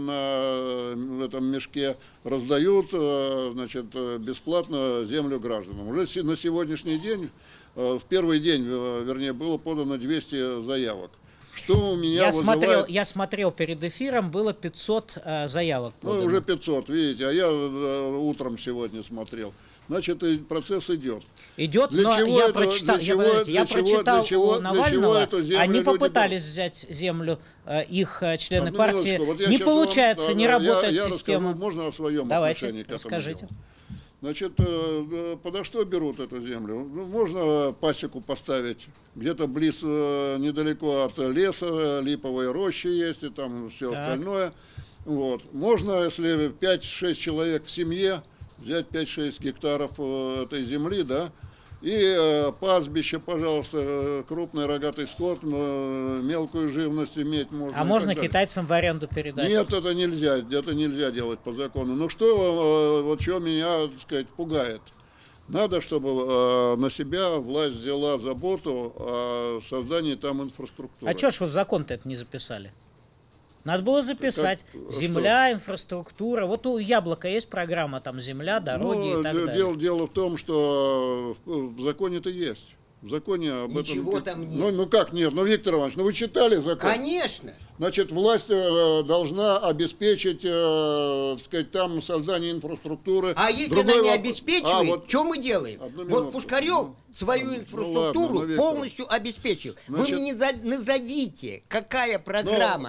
в этом мешке, раздают, значит, бесплатно землю гражданам. Уже на сегодняшний день, в первый день, вернее, было подано 200 заявок. Что у меня вызывает... Я смотрел перед эфиром, было 500 заявок подано. Ну, уже 500, видите, а я утром сегодня смотрел. Значит, и процесс идет. Идет, Для но чего я это- прочитал, для чего- я для чего- прочитал для чего- у для Навального, чего эту землю они люди попытались взять землю, их члены Одну партии, минуточку, вот я не щас получается, вам, не я работает расскажу, система. можно о своем Давайте, отношении к этому расскажите. делу? Значит, подо что берут эту землю? Ну, можно пасеку поставить где-то недалеко от леса, липовые рощи есть и там все Так. остальное. Вот. Можно, если 5-6 человек в семье, взять 5-6 гектаров этой земли, да, и пастбище, пожалуйста, крупный рогатый скот, мелкую живность иметь можно. А и можно так далее. китайцам в аренду передать? Нет, это нельзя делать по закону. Ну что, вот что меня, так сказать, пугает. Надо, чтобы на себя власть взяла заботу о создании там инфраструктуры. А что ж вы в закон-то это не записали? Надо было записать. Как- Земля, инфраструктура. Вот у Яблока есть программа, там земля, дороги и так далее. Дело в том, что в законе-то есть. В законе об Ничего этом... там нет. Ну как нет? Ну, Виктор Иванович, ну вы читали закон? Конечно. Значит, власть должна обеспечить, так сказать, там создание инфраструктуры. А если Другой она не вопрос- обеспечивает, вот что мы делаем? Одну Вот минутку. Пушкарев свою ну инфраструктуру ладно, Виктор. полностью обеспечил. Значит- Вы мне назовите, какая программа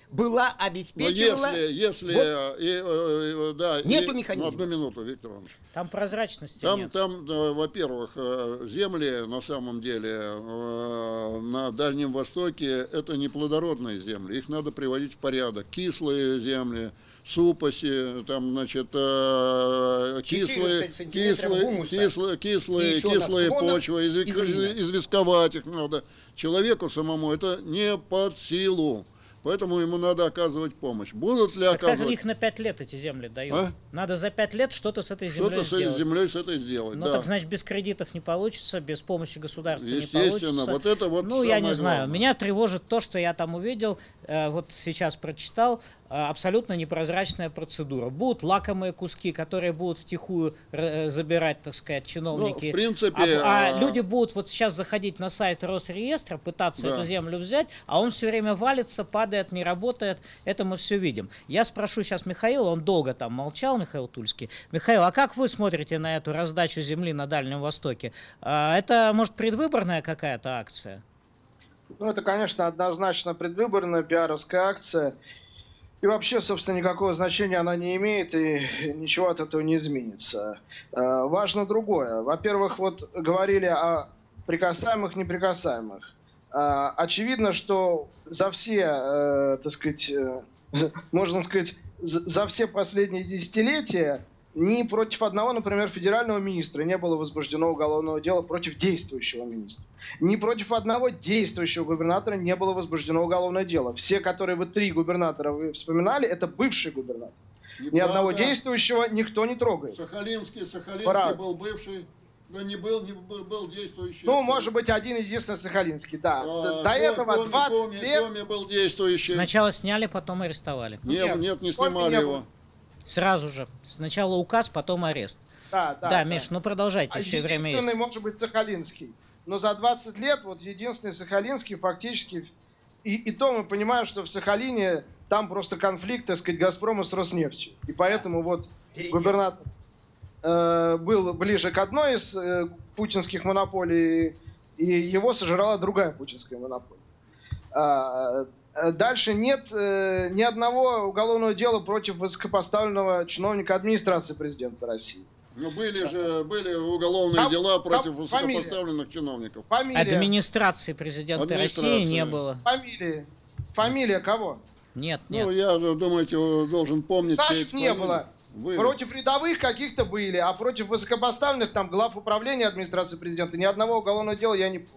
была Но обеспечивала... если да, нету механизма. Одну минуту, Виктор Иванович. Там прозрачности нет. Там, во-первых, земли на самом деле на Дальнем Востоке это не плодородные земли, их надо приводить в порядок. Кислые земли, супоси, там, значит, кислые почвы, известковать их надо. Человеку самому это не под силу. Поэтому ему надо оказывать помощь. Будут ли оказывать? Так их на 5 лет эти земли дают. Надо за 5 лет что-то с этой землей сделать. Что-то с землей с этой сделать, Ну, да. так, значит, без кредитов не получится, без помощи государства не Естественно, получится. вот это вот ну, я не самое знаю. главное. Меня тревожит то, что я там увидел, вот сейчас прочитал, абсолютно непрозрачная процедура. Будут лакомые куски, которые будут втихую забирать, так сказать, чиновники. Ну, в принципе, люди будут вот сейчас заходить на сайт Росреестра, пытаться Да. эту землю взять, а он все время валится, падает, не работает. Это мы все видим. Я спрошу сейчас Михаила, он долго там молчал, Михаил Тульский. Михаил, а как вы смотрите на эту раздачу земли на Дальнем Востоке? Это, может, предвыборная какая-то акция? Ну, это, конечно, однозначно предвыборная пиаровская акция. И вообще, собственно, никакого значения она не имеет, и ничего от этого не изменится. Важно другое. Во-первых, вот говорили о прикасаемых, неприкасаемых. Очевидно, что за все, так сказать, можно сказать, за все последние десятилетия ни против одного, например, федерального министра не было возбуждено уголовного дела против действующего министра. Ни против одного действующего губернатора не было возбуждено уголовное дело. Все, которые вы 3 губернатора вы вспоминали, это бывший губернатор. Ни одного действующего никто не трогает. Сахалинский был бывший, но был действующий. Ну, может быть, один-единственный Сахалинский, да. До этого 20 лет... Коми был действующий. Сначала сняли, потом арестовали. Нет, не снимали его. Сразу же. Сначала указ, потом арест. Да, Миш, ну продолжайте, еще время есть. Единственный может быть Сахалинский. Но за 20 лет вот единственный Сахалинский фактически... И то мы понимаем, что в Сахалине там просто конфликт, так сказать, Газпрома с Роснефтью. И поэтому вот губернатор был ближе к одной из путинских монополий, и его сожрала другая путинская монополия. Дальше нет ни одного уголовного дела против высокопоставленного чиновника администрации президента России. Но были уголовные дела против высокопоставленных чиновников. Администрации президента России не было. Фамилия кого? Нет. Ну, я, думаете, должен помнить. Сашек не было. Против рядовых каких-то были, а против высокопоставленных там глав управления администрации президента ни одного уголовного дела я не помню.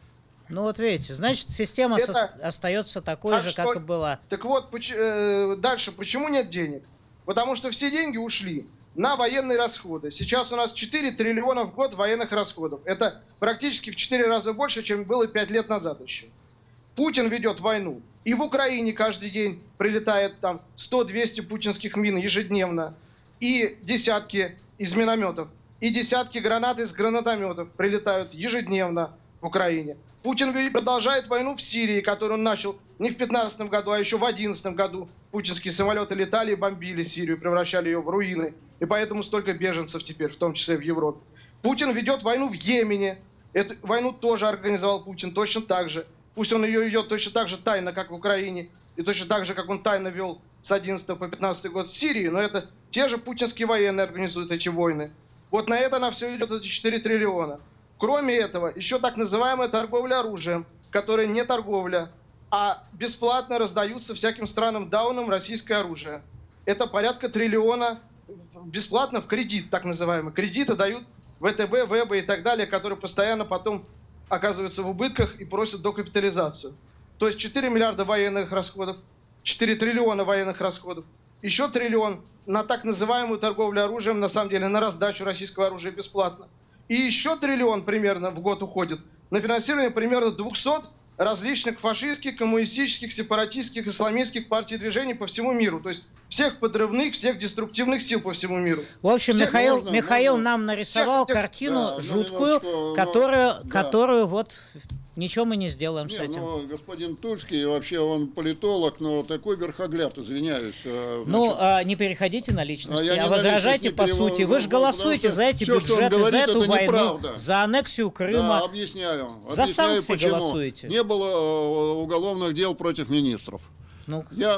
Ну вот видите, значит, система остается такой же, как и была. Так вот, дальше, почему нет денег? Потому что все деньги ушли на военные расходы. Сейчас у нас 4 триллиона в год военных расходов. Это практически в 4 раза больше, чем было 5 лет назад еще. Путин ведет войну. И в Украине каждый день прилетает там 100-200 путинских мин ежедневно. И десятки из минометов. И десятки гранат из гранатометов прилетают ежедневно в Украине. Путин продолжает войну в Сирии, которую он начал не в 2015 году, а еще в 2011 году. Путинские самолеты летали и бомбили Сирию, превращали ее в руины. И поэтому столько беженцев теперь, в том числе в Европе. Путин ведет войну в Йемене. Эту войну тоже организовал Путин, точно так же. Пусть он ее ведет точно так же тайно, как в Украине. И точно так же, как он тайно вел с 11 по 15 год в Сирии. Но это те же путинские военные организуют эти войны. Вот на это она все идет, эти 4 триллиона. Кроме этого, еще так называемая торговля оружием, которая не торговля, а бесплатно раздаются всяким странам даунам российское оружие. Это порядка триллиона бесплатно в кредит, так называемый. Кредиты дают ВТБ, ВЭБ и так далее, которые постоянно потом оказываются в убытках и просят докапитализацию. То есть 4 миллиарда военных расходов, 4 триллиона военных расходов, еще триллион на так называемую торговлю оружием, на самом деле на раздачу российского оружия бесплатно. И еще триллион примерно в год уходит на финансирование примерно 200 различных фашистских, коммунистических, сепаратистских, исламистских партий и движений по всему миру. То есть всех подрывных, всех деструктивных сил по всему миру. В общем, Михаил нам нарисовал картину жуткую, которую вот ничего мы не сделаем с этим. Ну, господин Тульский, вообще он политолог, но такой верхогляд, извиняюсь. Ну, не переходите на личности, а возражайте по сути. Вы же голосуете за эти бюджеты, за эту войну, за аннексию Крыма. Да, объясняю. За санкции почему. голосуете. Не было уголовных дел против министров. Ну, я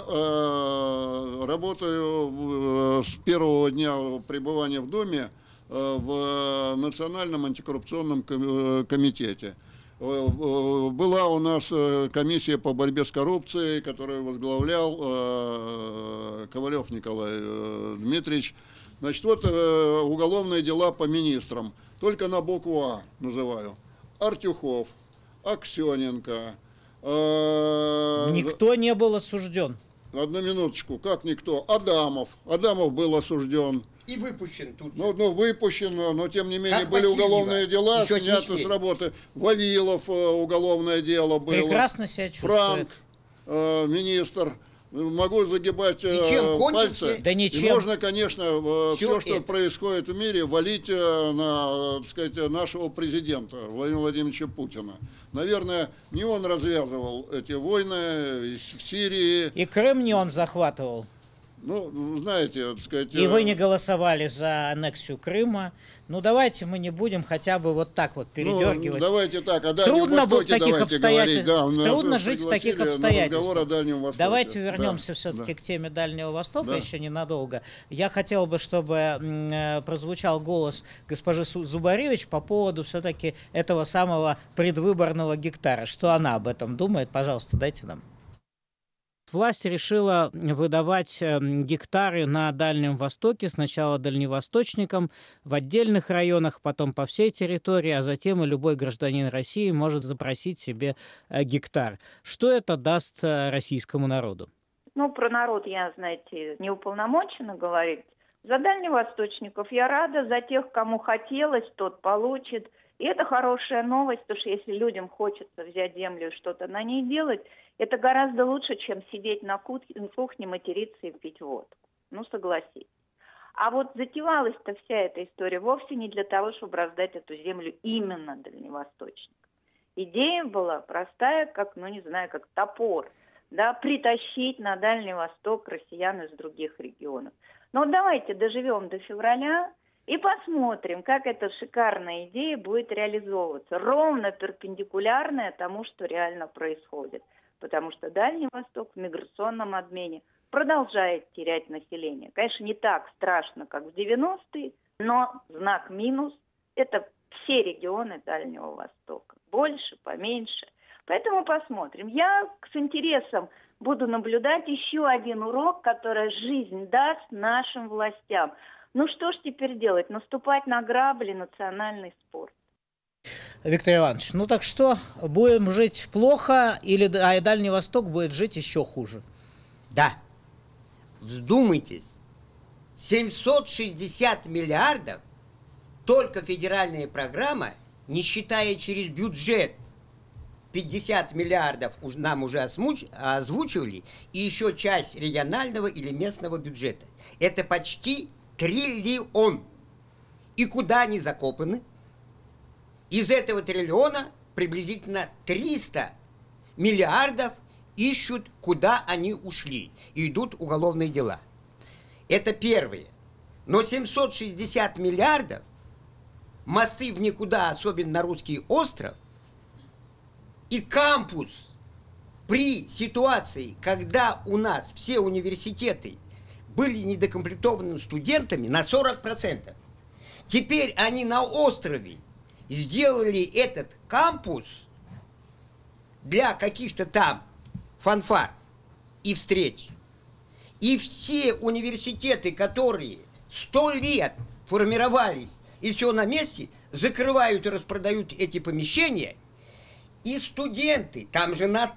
работаю с первого дня пребывания в Доме в Национальном антикоррупционном комитете. Была у нас комиссия по борьбе с коррупцией, которую возглавлял Ковалев Николай Дмитриевич. Значит, вот уголовные дела по министрам. Только на букву А называю. Артюхов, Аксененко. Никто не был осужден. Одну минуточку, как никто? Адамов. Адамов был осужден. И выпущен тут же. Ну, выпущен, но тем не менее как были Васильева. уголовные дела, Еще сняты с работы. Вавилов уголовное дело было. Прекрасно себя чувствует. Франк, министр. Могу загибать чем пальцы. Да ничем. И можно, конечно, все, что это. происходит в мире, валить на, так сказать, нашего президента Владимира Владимировича Путина. Наверное, не он развязывал эти войны в Сирии. И Крым не он захватывал. Ну, знаете, так сказать... И вы не голосовали за аннексию Крыма. Ну, давайте мы не будем хотя бы вот так вот передергивать. Ну, давайте так, о Дальнем Трудно было в Востоке таких обстоятельствах. Да, Трудно жить в таких обстоятельствах. Давайте да. вернемся все-таки да. к теме Дальнего Востока Да. еще ненадолго. Я хотел бы, чтобы прозвучал голос госпожи Зубаревич по поводу все-таки этого самого предвыборного гектара. Что она об этом думает? Пожалуйста, дайте нам. Власть решила выдавать гектары на Дальнем Востоке, сначала дальневосточникам, в отдельных районах, потом по всей территории, а затем и любой гражданин России может запросить себе гектар. Что это даст российскому народу? Ну, про народ я, знаете, не уполномочена говорить. За дальневосточников я рада, за тех, кому хотелось, тот получит. И это хорошая новость, потому что если людям хочется взять землю и что-то на ней делать, это гораздо лучше, чем сидеть на кухне, материться и пить водку. Ну, согласитесь. А вот затевалась-то вся эта история вовсе не для того, чтобы раздать эту землю именно дальневосточникам. Идея была простая, как, ну, не знаю, как топор, да, притащить на Дальний Восток россиян из других регионов. Но вот давайте доживем до февраля и посмотрим, как эта шикарная идея будет реализовываться. Ровно перпендикулярная тому, что реально происходит. Потому что Дальний Восток в миграционном обмене продолжает терять население. Конечно, не так страшно, как в 90-е, но знак минус – это все регионы Дальнего Востока. Больше, поменьше. Поэтому посмотрим. Я с интересом буду наблюдать еще один урок, который жизнь даст нашим властям. Ну что ж теперь делать? Наступать на грабли, национальный спорт. Виктор Иванович, ну так что, будем жить плохо, или Дальний Восток будет жить еще хуже? Да. Вздумайтесь. 760 миллиардов только федеральная программа, не считая через бюджет. 50 миллиардов нам уже озвучивали, и еще часть регионального или местного бюджета. Это почти триллион. И куда они закопаны? Из этого триллиона приблизительно 300 миллиардов ищут, куда они ушли. И идут уголовные дела. Это первое. Но 760 миллиардов, мосты в никуда, особенно на Русский остров, и кампус при ситуации, когда у нас все университеты были недокомплектованы студентами на 40%. Теперь они на острове сделали этот кампус для каких-то там фанфар и встреч. И все университеты, которые 100 лет формировались и все на месте, закрывают и распродают эти помещения. И студенты, там же на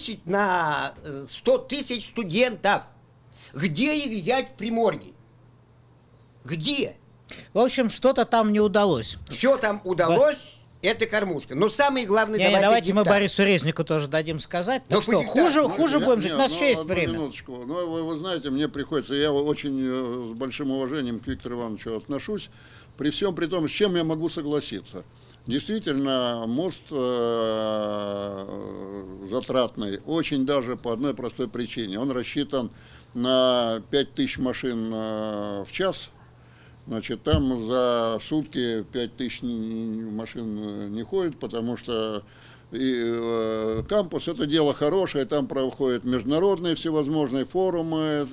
100 тысяч студентов. Где их взять в Приморье? Где? В общем, что-то там не удалось. Все там удалось, это кормушка. Но самое главное, давайте мы Борису Резнику тоже дадим сказать. Так что, хуже будем жить, у нас еще есть время. Минуточку. Ну, вы знаете, мне приходится, я очень с большим уважением к Виктору Ивановичу отношусь, при всем при том, с чем я могу согласиться. Действительно, мост затратный, очень даже по одной простой причине. Он рассчитан на 5000 машин в час. Значит, там за сутки 5000 машин не ходит, потому что И кампус — это дело хорошее, там проходят международные всевозможные форумы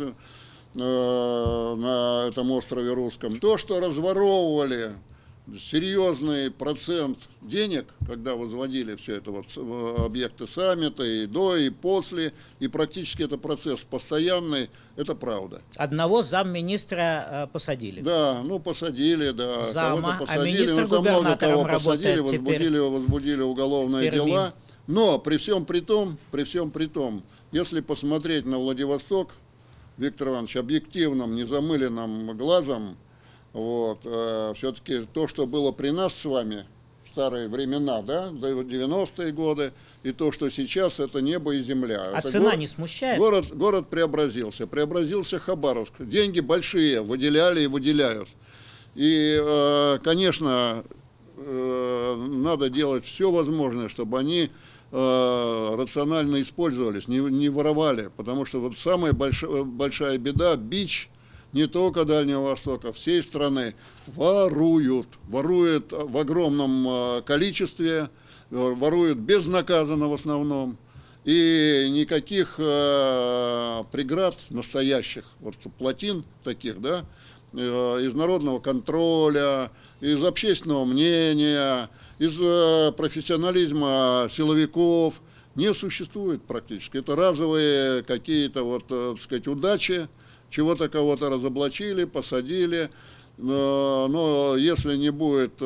на этом острове Русском. То, что разворовывали серьезный процент денег, когда возводили все это вот объекты саммита, и до, и после, и практически это процесс постоянный, это правда. Одного замминистра посадили. Да, ну посадили, да. Зама, посадили, а министр ну, там много губернатором кого посадили, работает возбудили уголовные дела. Но при всем при том, если посмотреть на Владивосток, Виктор Иванович, объективным, незамыленным глазом, вот, все-таки то, что было при нас с вами в старые времена, да, до 90-е годы, и то, что сейчас, это небо и земля. А это цена не смущает? Город преобразился Хабаровск. Деньги большие выделяли и выделяют. И, конечно, надо делать все возможное, чтобы они рационально использовались, не воровали, потому что вот самая большая беда, бич не только Дальнего Востока, всей страны, воруют в огромном количестве, воруют безнаказанно в основном, и никаких преград настоящих, вот плотин таких, да, из народного контроля, из общественного мнения, из профессионализма силовиков не существует практически. Это разовые какие-то вот, так сказать, удачи, чего-то кого-то разоблачили, посадили, но если не будет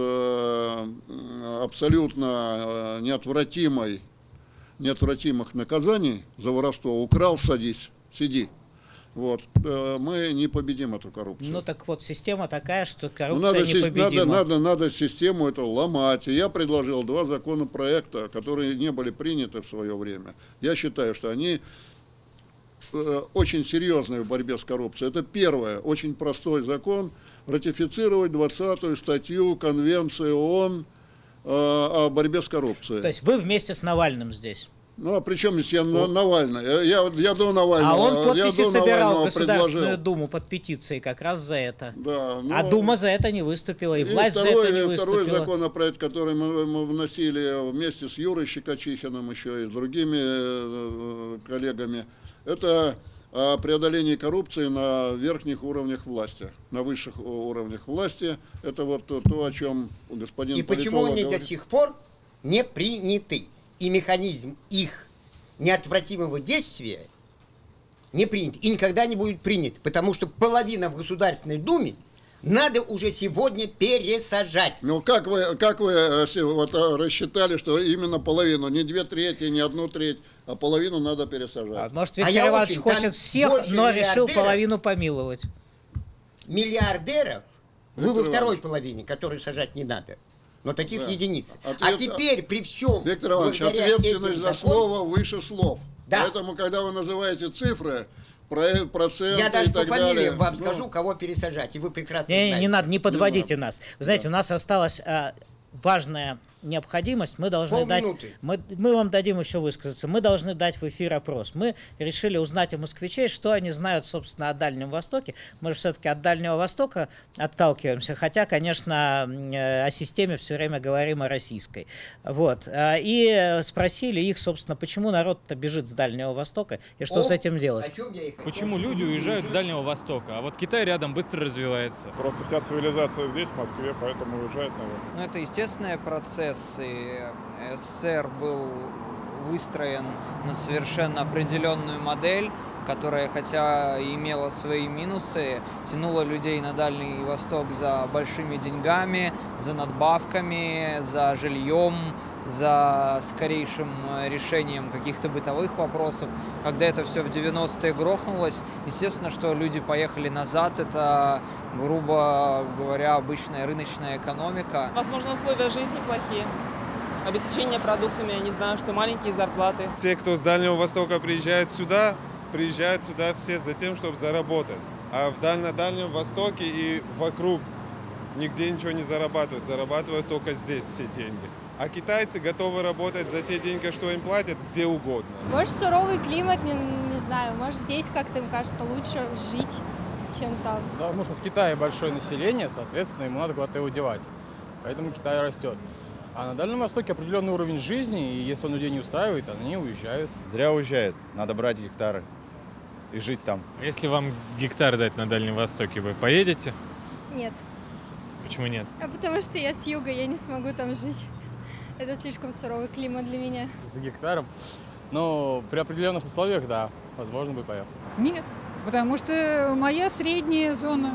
абсолютно неотвратимых наказаний за воровство, украл, садись, сиди. Вот, мы не победим эту коррупцию. Ну так вот, система такая, что коррупция непобедима. Надо систему эту ломать. И я предложил 2 законопроекта, которые не были приняты в свое время. Я считаю, что они очень серьезные в борьбе с коррупцией. Это первое, очень простой закон, ратифицировать 20-ю статью Конвенции ООН о борьбе с коррупцией. То есть вы вместе с Навальным здесь? Ну, а при чем здесь я Навальный? Я до Навального. А он подписи собирал в Государственную предложил. Думу под петицией как раз за это. Да, а Дума за это не выступила, и власть за это не выступила. Второй законопроект, который мы вносили вместе с Юрой Щекочихиным еще и с другими коллегами, это о преодолении коррупции на верхних уровнях власти, на высших уровнях власти. Это вот то, о чем господин И политолог почему они говорит. до сих пор не приняты? И механизм их неотвратимого действия не принят. И никогда не будет принят. Потому что половина в Государственной Думе надо уже сегодня пересажать. Ну как вы вот рассчитали, что именно половину, не 2/3, не 1/3, а половину надо пересажать? Может, Виктор Иванович хочет всех, но решил половину помиловать. Миллиардеров вы во второй половине, которую сажать не надо. Но таких единиц. А теперь при всем... Виктор Иванович, ответственность за слово выше слов. Да. Поэтому, когда вы называете цифры, проценты я даже и так по фамилиям далее, вам скажу, кого пересажать, и вы прекрасно знаете. Не надо, не подводите нас. Вы знаете, у нас осталась важная необходимость, мы должны дать, мы вам дадим еще высказаться, мы должны дать в эфир опрос. Мы решили узнать у москвичей, что они знают, собственно, о Дальнем Востоке. Мы же все-таки от Дальнего Востока отталкиваемся, хотя, конечно, о системе все время говорим о российской. Вот. И спросили их, собственно, почему народ-то бежит с Дальнего Востока и что с этим делать. Почему люди уезжают с Дальнего Востока, а вот Китай рядом быстро развивается? Просто вся цивилизация здесь, в Москве, поэтому уезжает, наверное. Ну, это естественный процесс. И СССР был выстроен на совершенно определенную модель, которая, хотя и имела свои минусы, тянула людей на Дальний Восток за большими деньгами, за надбавками, за жильем, за скорейшим решением каких-то бытовых вопросов. Когда это все в 90-е грохнулось, естественно, что люди поехали назад. Это, грубо говоря, обычная рыночная экономика. Возможно, условия жизни плохие. Обеспечение продуктами, я не знаю, что маленькие зарплаты. Те, кто с Дальнего Востока приезжают сюда все за тем, чтобы заработать. А на Дальнем Востоке и вокруг нигде ничего не зарабатывают только здесь все деньги. А китайцы готовы работать за те деньги, что им платят, где угодно. Может, суровый климат, не знаю, может, здесь как-то, им кажется, лучше жить, чем там. Да, потому что в Китае большое население, соответственно, ему надо куда-то его девать. Поэтому Китай растет. А на Дальнем Востоке определенный уровень жизни, и если он людей не устраивает, они уезжают. Зря уезжают, надо брать гектары и жить там. Если вам гектар дать на Дальнем Востоке, вы поедете? Нет. Почему нет? А потому что я с юга, я не смогу там жить. Это слишком суровый климат для меня. За гектаром? Но при определенных условиях, да, возможно, бы поехал. Нет, потому что моя средняя зона,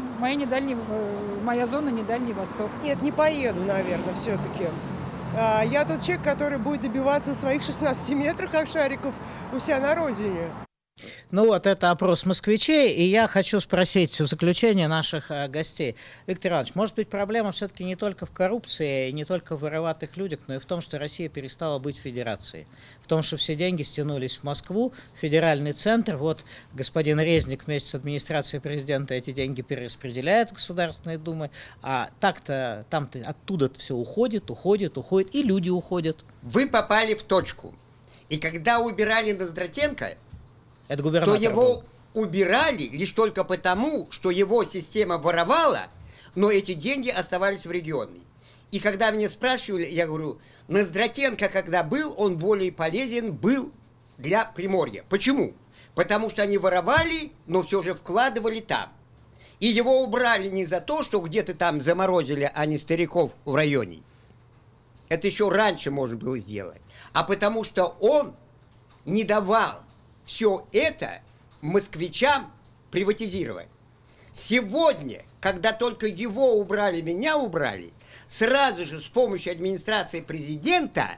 моя зона не Дальний Восток. Нет, не поеду, наверное, все-таки. Я тот человек, который будет добиваться своих 16 метров, как Шариков, у себя на родине. Ну вот, это опрос москвичей, и я хочу спросить в заключение наших гостей. Виктор Иванович, может быть, проблема все-таки не только в коррупции, не только в вороватых людях, но и в том, что Россия перестала быть федерацией. В том, что все деньги стянулись в Москву, в федеральный центр. Вот господин Резник вместе с администрацией президента эти деньги перераспределяет в Государственной Думе, а так-то там-то оттуда все уходит, и люди уходят. Вы попали в точку. И когда убирали Ноздратенко, это то его убирали лишь только потому, что его система воровала, но эти деньги оставались в регионе. И когда меня спрашивали, я говорю, Ноздратенко, когда был, он более полезен был для Приморья. Почему? Потому что они воровали, но все же вкладывали там. И его убрали не за то, что где-то там заморозили, а не стариков в районе. Это еще раньше можно было сделать. А потому что он не давал все это москвичам приватизировать. Сегодня, когда только его убрали, меня убрали, сразу же с помощью администрации президента,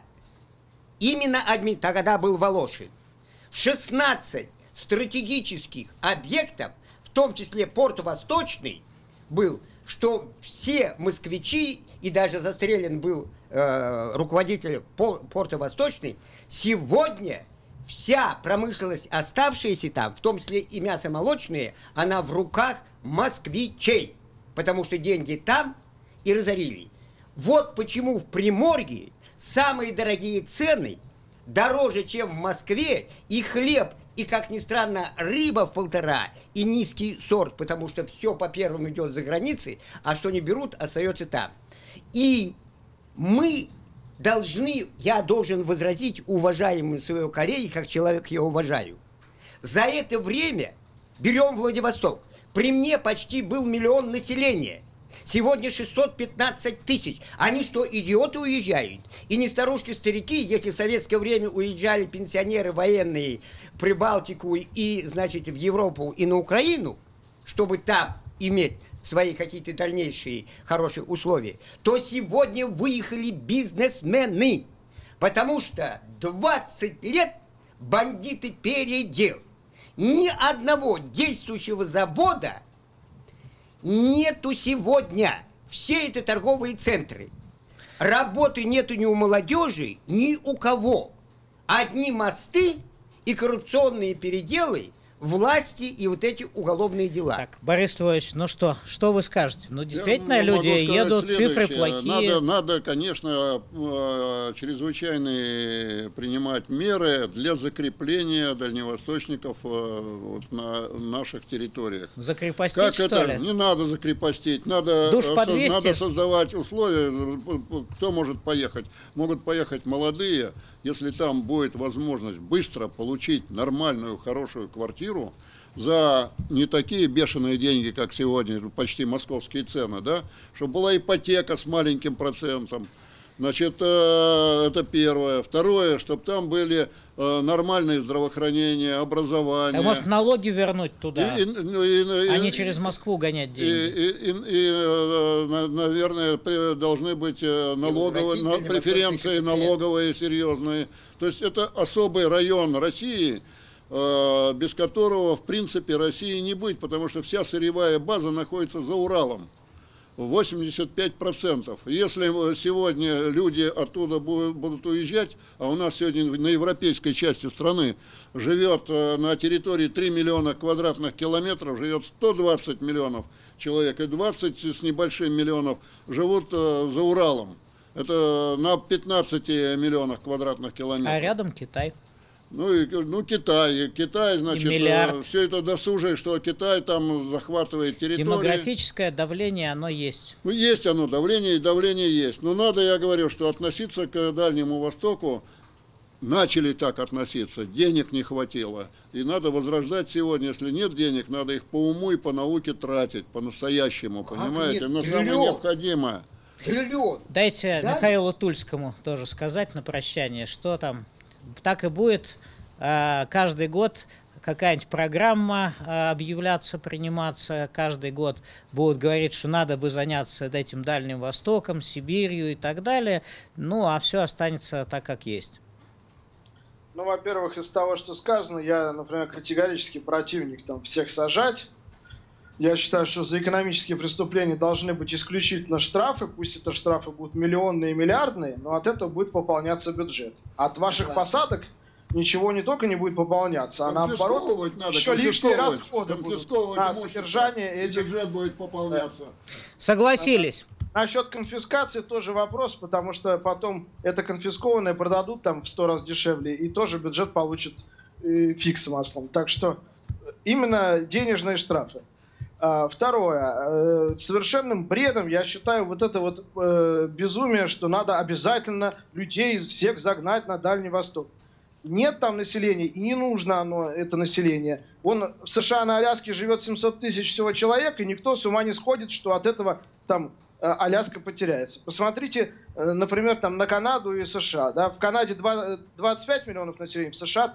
тогда был Волошин, 16 стратегических объектов, в том числе Порт Восточный, был, что все москвичи, и даже застрелен был руководитель Порта Восточный, сегодня вся промышленность, оставшаяся там, в том числе и мясомолочные, она в руках москвичей, потому что деньги там и разорили. Вот почему в Приморье самые дорогие цены, дороже, чем в Москве, и хлеб, и, как ни странно, рыба в 1,5, и низкий сорт, потому что все по первому идет за границей, а что не берут, остается там. И мы я должен возразить уважаемому своему Корее, как человек я уважаю. За это время, берем Владивосток, при мне почти был 1 миллион населения. Сегодня 615 тысяч. Они что, идиоты уезжают? И не старушки-старики, если в советское время уезжали пенсионеры военные в Прибалтику и, значит, в Европу и на Украину, чтобы там иметь свои какие-то дальнейшие хорошие условия, то сегодня выехали бизнесмены, потому что 20 лет бандиты передел. Ни одного действующего завода нету сегодня. Все это торговые центры. Работы нету ни у молодежи, ни у кого. Одни мосты и коррупционные переделы, власти и вот эти уголовные дела. Так, Борис Львович, ну что вы скажете? Ну, действительно, люди едут, цифры плохие. Надо, конечно, чрезвычайные принимать меры для закрепления дальневосточников на наших территориях. Закрепостить, что ли? Не надо закрепостить, надо создавать условия. Кто может поехать? Могут поехать молодые, если там будет возможность быстро получить нормальную, хорошую квартиру за не такие бешеные деньги, как сегодня, почти московские цены, да, чтобы была ипотека с маленьким процентом. Значит, это первое. Второе, чтобы там были нормальное здоровоохранение, образование. А может, налоги вернуть туда, а не через Москву гонять деньги? Наверное, должны быть преференции налоговые серьезные. То есть это особый район России, без которого, в принципе, России не быть, потому что вся сырьевая база находится за Уралом. 85%. Если сегодня люди оттуда будут уезжать, а у нас сегодня на европейской части страны живет на территории 3 миллиона квадратных километров, живет 120 миллионов человек, и 20 с небольшим миллионов живут за Уралом. Это на 15 миллионах квадратных километров. А рядом Китай. Ну, Китай, значит, все это досужие, что Китай там захватывает территорию. Демографическое давление, оно есть. Ну, есть оно, давление есть. Но надо, я говорю, что относиться к Дальнему Востоку, начали так относиться, денег не хватило. И надо возрождать сегодня, если нет денег, надо их по уму и по науке тратить, по-настоящему, понимаете? Но самое необходимое. Дайте Михаилу Тульскому тоже сказать на прощание, что там так и будет каждый год какая-нибудь программа объявляться, приниматься, каждый год будут говорить, что надо бы заняться этим Дальним Востоком, Сибирью и так далее, ну а все останется так, как есть. Ну, во-первых, из того, что сказано, я, например, категорически противник там всех сажать. Я считаю, что за экономические преступления должны быть исключительно штрафы. Пусть это штрафы будут миллионные и миллиардные, но от этого будет пополняться бюджет. От ваших посадок ничего не только не будет пополняться, а наоборот еще лишние расходы будут на содержание этих... Бюджет будет пополняться. Согласились. Насчет конфискации тоже вопрос, потому что потом это конфискованное продадут там в 100 раз дешевле, и тоже бюджет получит фиг с маслом. Так что именно денежные штрафы. Второе. Совершенным бредом я считаю вот это вот безумие, что надо обязательно людей из всех загнать на Дальний Восток. Нет там населения, и не нужно оно, это население. В США на Аляске живет 700 тысяч всего человек, и никто с ума не сходит, что от этого там Аляска потеряется. Посмотрите, например, там на Канаду и США. Да? В Канаде 25 миллионов населения, в США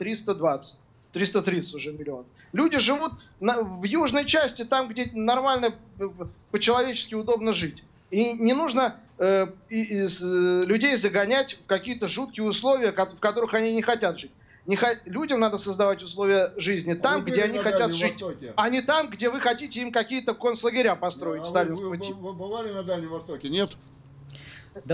330 уже миллионов. Люди живут в южной части, там, где нормально, по-человечески удобно жить. И не нужно людей загонять в какие-то жуткие условия, в которых они не хотят жить. Людям надо создавать условия жизни там, где они хотят жить, а не там, где вы хотите им какие-то концлагеря построить, сталинского типа. Вы бывали на Дальнем Востоке? Нет? Да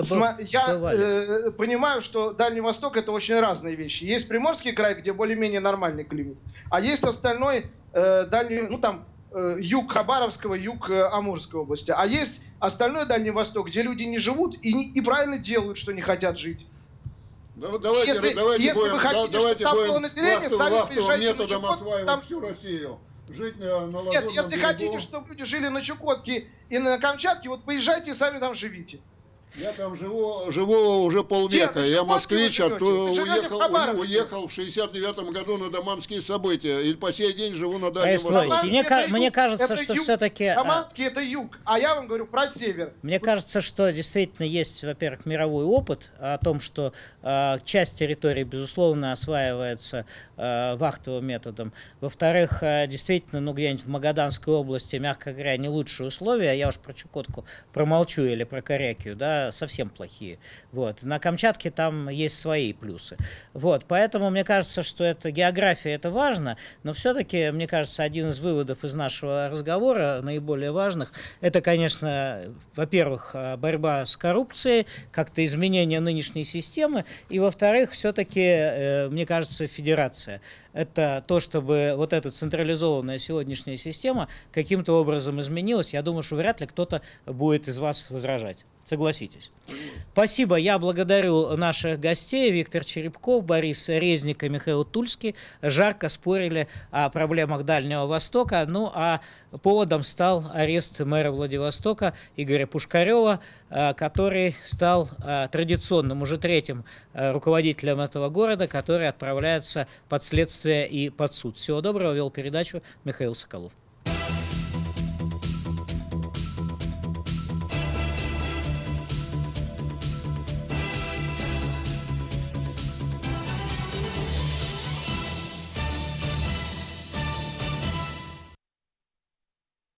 я понимаю, что Дальний Восток — это очень разные вещи. Есть Приморский край, где более-менее нормальный климат, а есть остальной дальний, ну там юг Хабаровского, юг Амурской области, а есть остальной Дальний Восток, где люди не живут и правильно делают, что не хотят жить. Если вы хотите, чтобы там было население, сами приезжайте на Чукотку, там всю Россию. Жить на Нет, если хотите, чтобы люди жили на Чукотке и на Камчатке, вот поезжайте и сами там живите. Я там живу уже полвека. Я москвич, уехал в 69-м году на Даманские события. И по сей день живу на Дальнем Востоке. Мне кажется, что все-таки... Даманский — это юг, а я вам говорю про север. Мне кажется, что действительно есть, во-первых, мировой опыт о том, что часть территории, безусловно, осваивается вахтовым методом. Во-вторых, действительно, ну где-нибудь в Магаданской области, мягко говоря, не лучшие условия. Я уж про Чукотку промолчу или про Корякию, да, совсем плохие. Вот. На Камчатке там есть свои плюсы. Вот. Поэтому мне кажется, что география это важно, но все-таки, мне кажется, один из выводов из нашего разговора, наиболее важных, это, конечно, во-первых, борьба с коррупцией, как-то изменение нынешней системы, и, во-вторых, все-таки, мне кажется, федерация. Это то, чтобы вот эта централизованная сегодняшняя система каким-то образом изменилась. Я думаю, что вряд ли кто-то будет из вас возражать. Согласитесь. Спасибо. Я благодарю наших гостей. Виктор Черепков, Борис Резник и Михаил Тульский жарко спорили о проблемах Дальнего Востока. Ну, а поводом стал арест мэра Владивостока Игоря Пушкарева, который стал традиционным, уже третьим руководителем этого города, который отправляется под следствие и под суд. Всего доброго. Вел передачу Михаил Соколов.